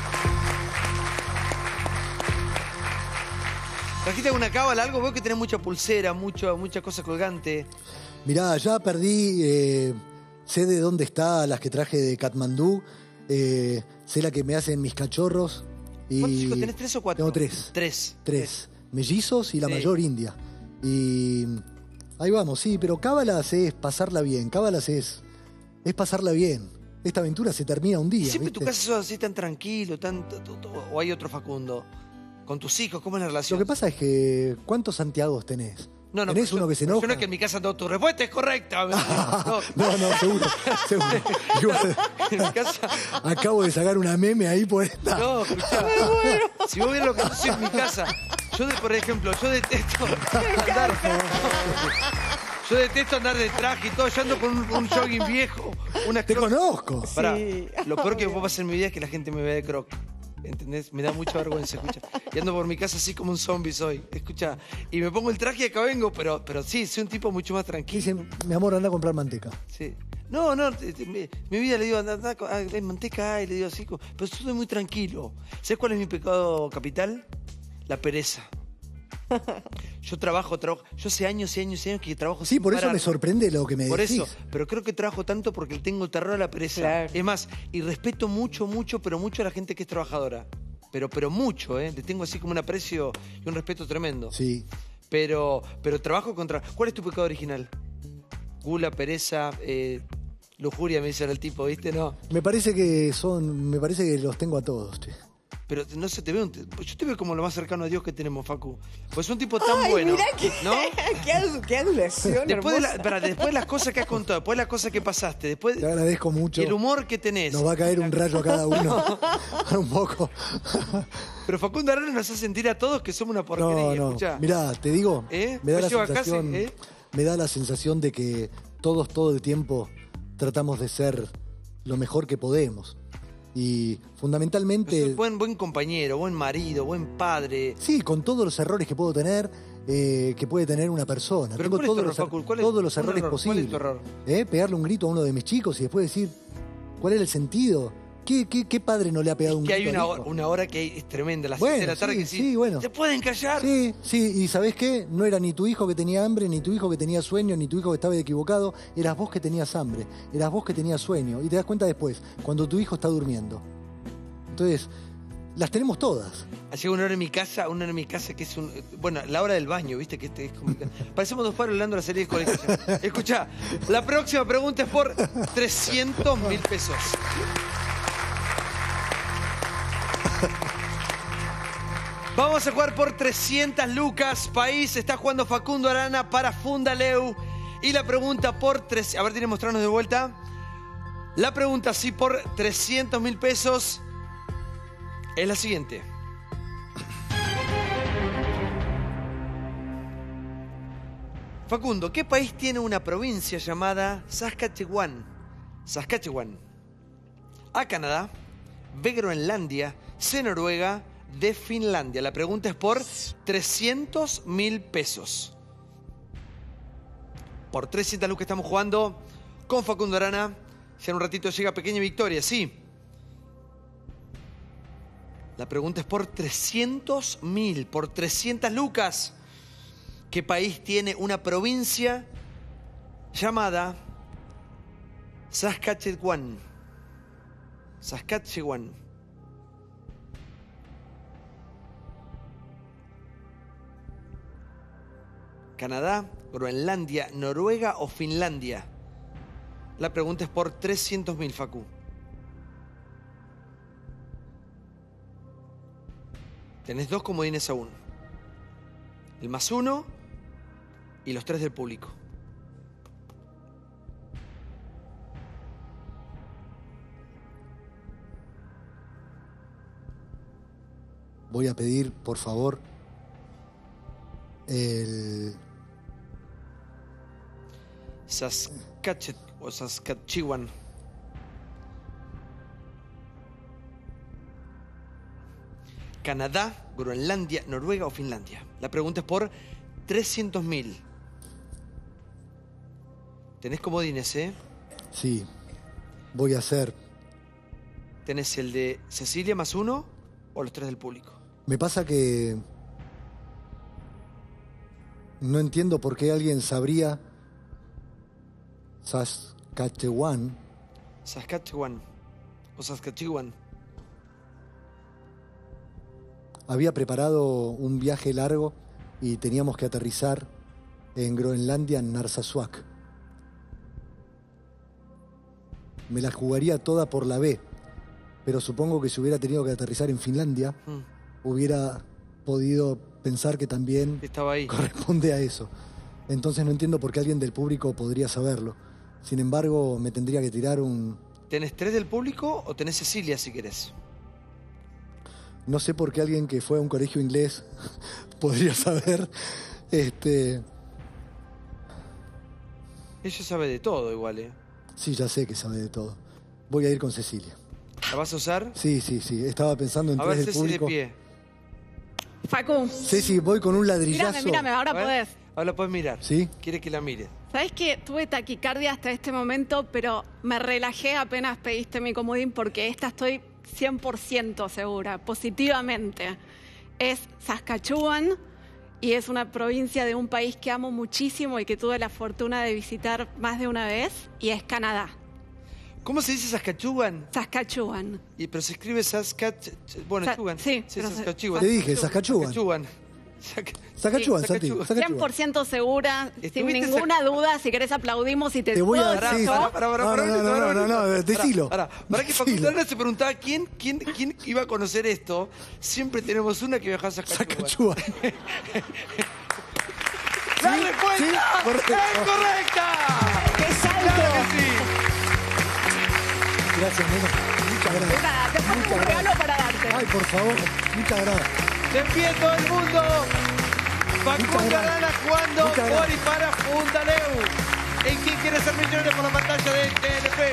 ¿Trajiste alguna cábala, algo? Veo que tenés mucha pulsera, mucho, mucha cosa colgante. Mirá, ya perdí, eh, sé de dónde está las que traje de Katmandú, eh, sé la que me hacen mis cachorros. Y ¿Cuántos hijos tenés? ¿Tres o cuatro? Tengo tres. Tres. Tres. Mellizos y la Sí. mayor india. Y ahí vamos, sí, pero cábalas es pasarla bien, cábalas es, es pasarla bien. Esta aventura se termina un ¿Y día. siempre en tu ¿viste? casa sos así tan tranquilo, tan, t- t- o hay otro Facundo? ¿Con tus hijos? ¿Cómo es la relación? Lo que pasa es que, ¿cuántos Santiagos tenés? No, no, ¿Tenés pero uno yo- que se pero enoja? Yo no es que en mi casa no, tu respuesta es correcta. No, No, no, seguro, seguro. Igual, en mi casa... acabo de sacar una meme ahí por esta. No, escuchá. Si vos vieras lo que yo soy en mi casa, yo, de, por ejemplo, yo detesto andar... Yo detesto andar de traje y todo. Yo ando con un, un jogging viejo, una Te conozco. Pará, Sí. lo peor que puedo hacer en mi vida es que la gente me vea de croc. ¿Entendés? Me da mucha vergüenza, escucha. Y ando por mi casa así como un zombie soy. Escucha. Y me pongo el traje y acá vengo, pero, pero sí, soy un tipo mucho más tranquilo. Dice, mi amor, anda a comprar manteca. Sí. No, no, te- te- mi, mi vida le digo, anda, anda, ah, hay manteca hay, le digo así, co- pero soy muy tranquilo. ¿Sabes cuál es mi pecado capital? La pereza. Yo trabajo, trabajo, yo hace años y años y años que trabajo Sí, sin por eso parar. me sorprende lo que me Por decís. eso, pero creo que trabajo tanto porque le tengo terror a la pereza. Claro. Es más, y respeto mucho, mucho, pero mucho a la gente que es trabajadora. Pero, pero mucho, ¿eh? Le tengo así como un aprecio y un respeto tremendo. Sí. Pero, pero trabajo contra... ¿Cuál es tu pecado original? Gula, pereza, eh, lujuria, me dice ahora el tipo, ¿viste? No. Me parece que son, me parece que los tengo a todos, che. Pero no se te ve un... Yo te veo como lo más cercano a Dios que tenemos, Facu. Pues es un tipo tan Ay, bueno, mirá qué, ¿no? qué, adu- qué adulación Después de, la- hermosa. pará, después de las cosas que has contado, después de las cosas que pasaste, después Te agradezco mucho. y el humor que tenés. Nos va a caer un rayo a cada uno. Un poco. Pero Facundo Arana nos hace sentir a todos que somos una porquería, No, no. escuchá. Mirá, te digo, ¿Eh? me da la Pues llevo acá, sensación, sí, ¿eh? me da la sensación de que todos todo el tiempo tratamos de ser lo mejor que podemos. Y Pero fundamentalmente, sos buen, buen compañero, buen marido, buen padre. sí, con todos los errores que puedo tener, eh, que puede tener una persona. Pero Tengo ¿cuál es tu todos error, los, er- Facu? ¿Cuál es- todos los un errores error? ¿Cuál es posibles. tu error? ¿Eh? Pegarle un grito a uno de mis chicos y después decir, ¿cuál es el sentido? ¿Qué, qué, qué padre no le ha pegado un Que hay grito una al hora, hijo? una hora que es tremenda, las Bueno, siete de la tarde sí, que sí. sí, bueno. ¿Te pueden callar? Sí, sí, y ¿sabés qué? No era ni tu hijo que tenía hambre, ni tu hijo que tenía sueño, ni tu hijo que estaba equivocado, eras vos que tenías hambre, eras vos que tenías sueño, y te das cuenta después, cuando tu hijo está durmiendo. Entonces, las tenemos todas. Llega una hora en mi casa, una hora en mi casa que es un... Bueno, la hora del baño, ¿viste? Que este es como... Parecemos dos paros hablando de la serie de colegio. Escuchá, la próxima pregunta es por trescientos mil pesos. Vamos a jugar por trescientas lucas. País, está jugando Facundo Arana para Fundaleu. Y la pregunta por tres... A ver, tiene que mostrarnos de vuelta. La pregunta, sí, por trescientos mil pesos es la siguiente. Facundo, ¿qué país tiene una provincia llamada Saskatchewan? Saskatchewan. A, Canadá. B, Groenlandia. C, Noruega. D, Finlandia. La pregunta es por trescientos mil pesos. Por trescientas lucas estamos jugando con Facundo Arana. Ya en un ratito llega Pequeña Victoria, sí. La pregunta es por trescientos mil, por trescientas lucas. ¿Qué país tiene una provincia llamada Saskatchewan? Saskatchewan. Canadá, Groenlandia, Noruega o Finlandia. La pregunta es por trescientos mil, Facu. Tenés dos comodines aún. El más uno y los tres del público. Voy a pedir, por favor, el... Saskatchewan o Saskatchewan. Canadá, Groenlandia, Noruega o Finlandia. La pregunta es por trescientos mil. Tenés comodines, ¿eh? Sí, voy a hacer. Tenés el de Cecilia más uno o los tres del público. Me pasa que no entiendo por qué alguien sabría Saskatchewan. Saskatchewan o Saskatchewan. Había preparado un viaje largo y teníamos que aterrizar en Groenlandia, en Narsarsuaq. Me la jugaría toda por la B, pero supongo que si hubiera tenido que aterrizar en Finlandia, Mm. hubiera podido pensar que también Estaba ahí. corresponde a eso. Entonces no entiendo por qué alguien del público podría saberlo. Sin embargo, me tendría que tirar un... ¿Tenés tres del público o tenés Cecilia si querés? No sé por qué alguien que fue a un colegio inglés podría saber. Este, Ella sabe de todo igual, ¿eh? sí, ya sé que sabe de todo. Voy a ir con Cecilia. ¿La vas a usar? Sí, sí, sí. Estaba pensando en A tres ver, del Ceci de público. pie. Facu, Ceci, voy con un ladrillazo. mírame, mírame, ahora A ver, podés. ahora la podés mirar. ¿Sí? Quiere que la mire. ¿Sabés que tuve taquicardia hasta este momento, pero me relajé apenas pediste mi comodín porque esta estoy cien por ciento segura, positivamente. Es Saskatchewan y es una provincia de un país que amo muchísimo y que tuve la fortuna de visitar más de una vez, y es Canadá. ¿Cómo se dice Saskatchewan? Saskatchewan. Y, pero se escribe Saskatch... Bueno, Sa- Chugan. sí, pero se- Saskatchewan. Te dije, Saskatchewan. Saskatchewan. Sac- Saskatchewan, Sí, Santi. Saskatchewan. Saskatchewan. cien por ciento segura, sin ¿Estuviste ninguna duda. Si querés aplaudimos y te, Te voy a todo dar- Pará, sí, esto. pará, pará, pará, No, pará, no, no, pará, no, pará, no, no, pará, decilo. Pará, pará que Decilo. Facundo Arana se preguntaba quién, quién, quién iba a conocer esto. Siempre tenemos una que viaja a Saskatchewan. Saskatchewan. ¡La respuesta sí, correcto. es correcta! ¡Qué salto! ¡Claro que sí! Gracias, nena. Muchas gracias. Nada, después tengo un regalo para darte. Ay, por favor. Muchas gracias. De pie todo el mundo. Facundo Muchas gracias. Arana jugando Muchas por gracias. y para Fundaleu. ¿En quién quiere ser millonario por la pantalla de T N P?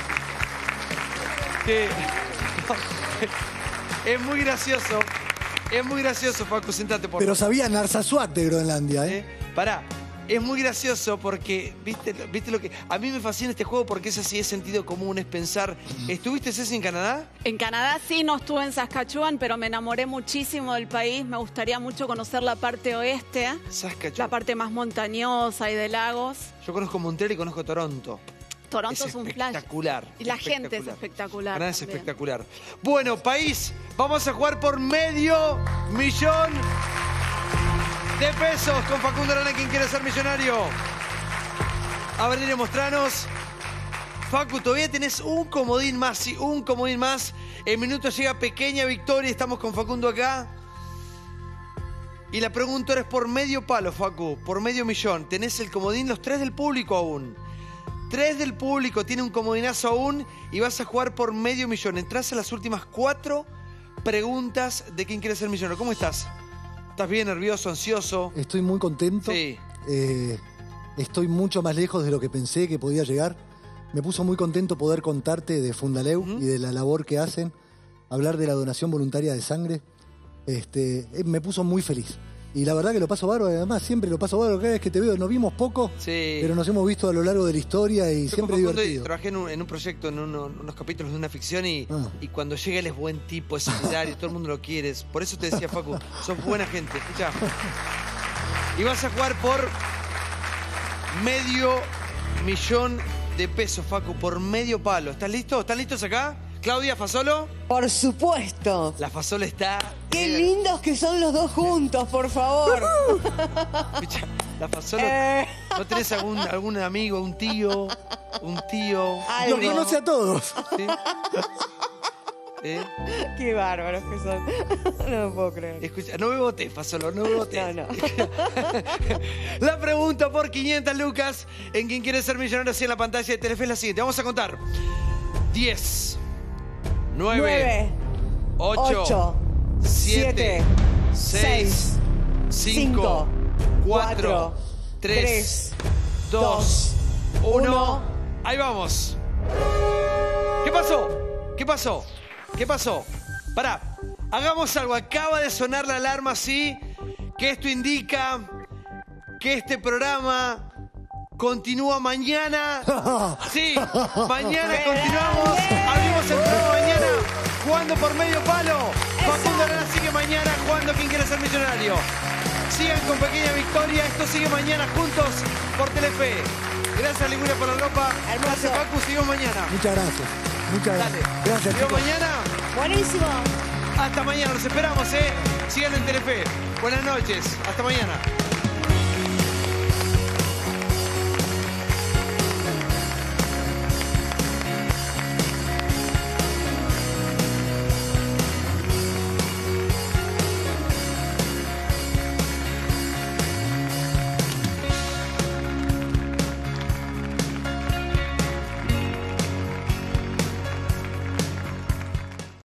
Que es muy gracioso Es muy gracioso, Facu, sentate por Pero favor. sabía Narsarsuaq de Groenlandia, ¿eh? ¿Eh? Pará, es muy gracioso porque, ¿viste, ¿viste lo que...? A mí me fascina este juego porque es así, es sentido común, es pensar... ¿Estuviste, Ceci, en Canadá? En Canadá sí, no estuve en Saskatchewan, pero me enamoré muchísimo del país. Me gustaría mucho conocer la parte oeste, Saskatchewan. la parte más montañosa y de lagos. Yo conozco Montreal y conozco Toronto. Toronto es es un flash. espectacular. Y la gente es espectacular. Canadá es también. espectacular. Bueno, país, vamos a jugar por medio millón de pesos con Facundo Arana, quien quiere ser millonario. A ver, Nere, mostranos. Facu, todavía tenés un comodín más, sí, un comodín más. En minutos llega pequeña victoria, estamos con Facundo acá. Y la pregunta ahora es por medio palo, Facu, por medio millón. Tenés el comodín, los tres del público aún. Tres del público tiene un comodinazo aún y vas a jugar por medio millón. Entrás a las últimas cuatro preguntas de quién quiere ser millonario. ¿Cómo estás? ¿Estás bien, nervioso, ansioso? Estoy muy contento. Sí. Eh, estoy mucho más lejos de lo que pensé que podía llegar. Me puso muy contento poder contarte de Fundaleu uh-huh. y de la labor que hacen. Hablar de la donación voluntaria de sangre. Este, eh, me puso muy feliz. Y la verdad que lo paso bárbaro, además siempre lo paso bárbaro. Cada vez que te veo, nos vimos poco, sí. pero nos hemos visto a lo largo de la historia y Yo siempre divertido. Trabajé en un, en un proyecto, en uno, unos capítulos de una ficción y, ah. y cuando llega él es buen tipo, es solidario, todo el mundo lo quiere. Por eso te decía, Facu, sos buena gente. Escuchá. Y vas a jugar por medio millón de pesos, Facu, por medio palo. ¿Estás listo? ¿Están listos acá? Claudia, Fasolo. Por supuesto. La Fasolo está... Qué lindos que son los dos juntos, por favor. Escucha, la Fasolo... Eh. ¿No tenés algún, algún amigo, un tío, un tío? Algo. Los conoce a todos. ¿Sí? ¿Eh? Qué bárbaros que son. No me puedo creer. Escucha, no me votés, Fasolo, no me votés. No, no. La pregunta por quinientas lucas en quien quiere ser millonario así en la pantalla de Telefe es la siguiente. Vamos a contar. diez, nueve, ocho, siete, seis, cinco, cuatro, tres, dos, uno. Ahí vamos. ¿Qué pasó? ¿Qué pasó? ¿Qué pasó? Pará, hagamos algo. Acaba de sonar la alarma, ¿sí? Que esto indica que este programa continúa mañana. Sí, mañana continuamos. Abrimos el programa mañana jugando por medio palo. Facundo Arana sigue mañana jugando quien quiere ser millonario. Sigan con pequeña victoria. Esto sigue mañana juntos por Telefe. Gracias, Liguria, por la ropa. Hermoso. Gracias, Facu. Seguimos mañana. Muchas gracias. Muchas Dale. gracias. Gracias, Seguimos chicos. mañana. Buenísimo. Hasta mañana. Los esperamos, ¿eh? Sigan en Telefe. Buenas noches. Hasta mañana.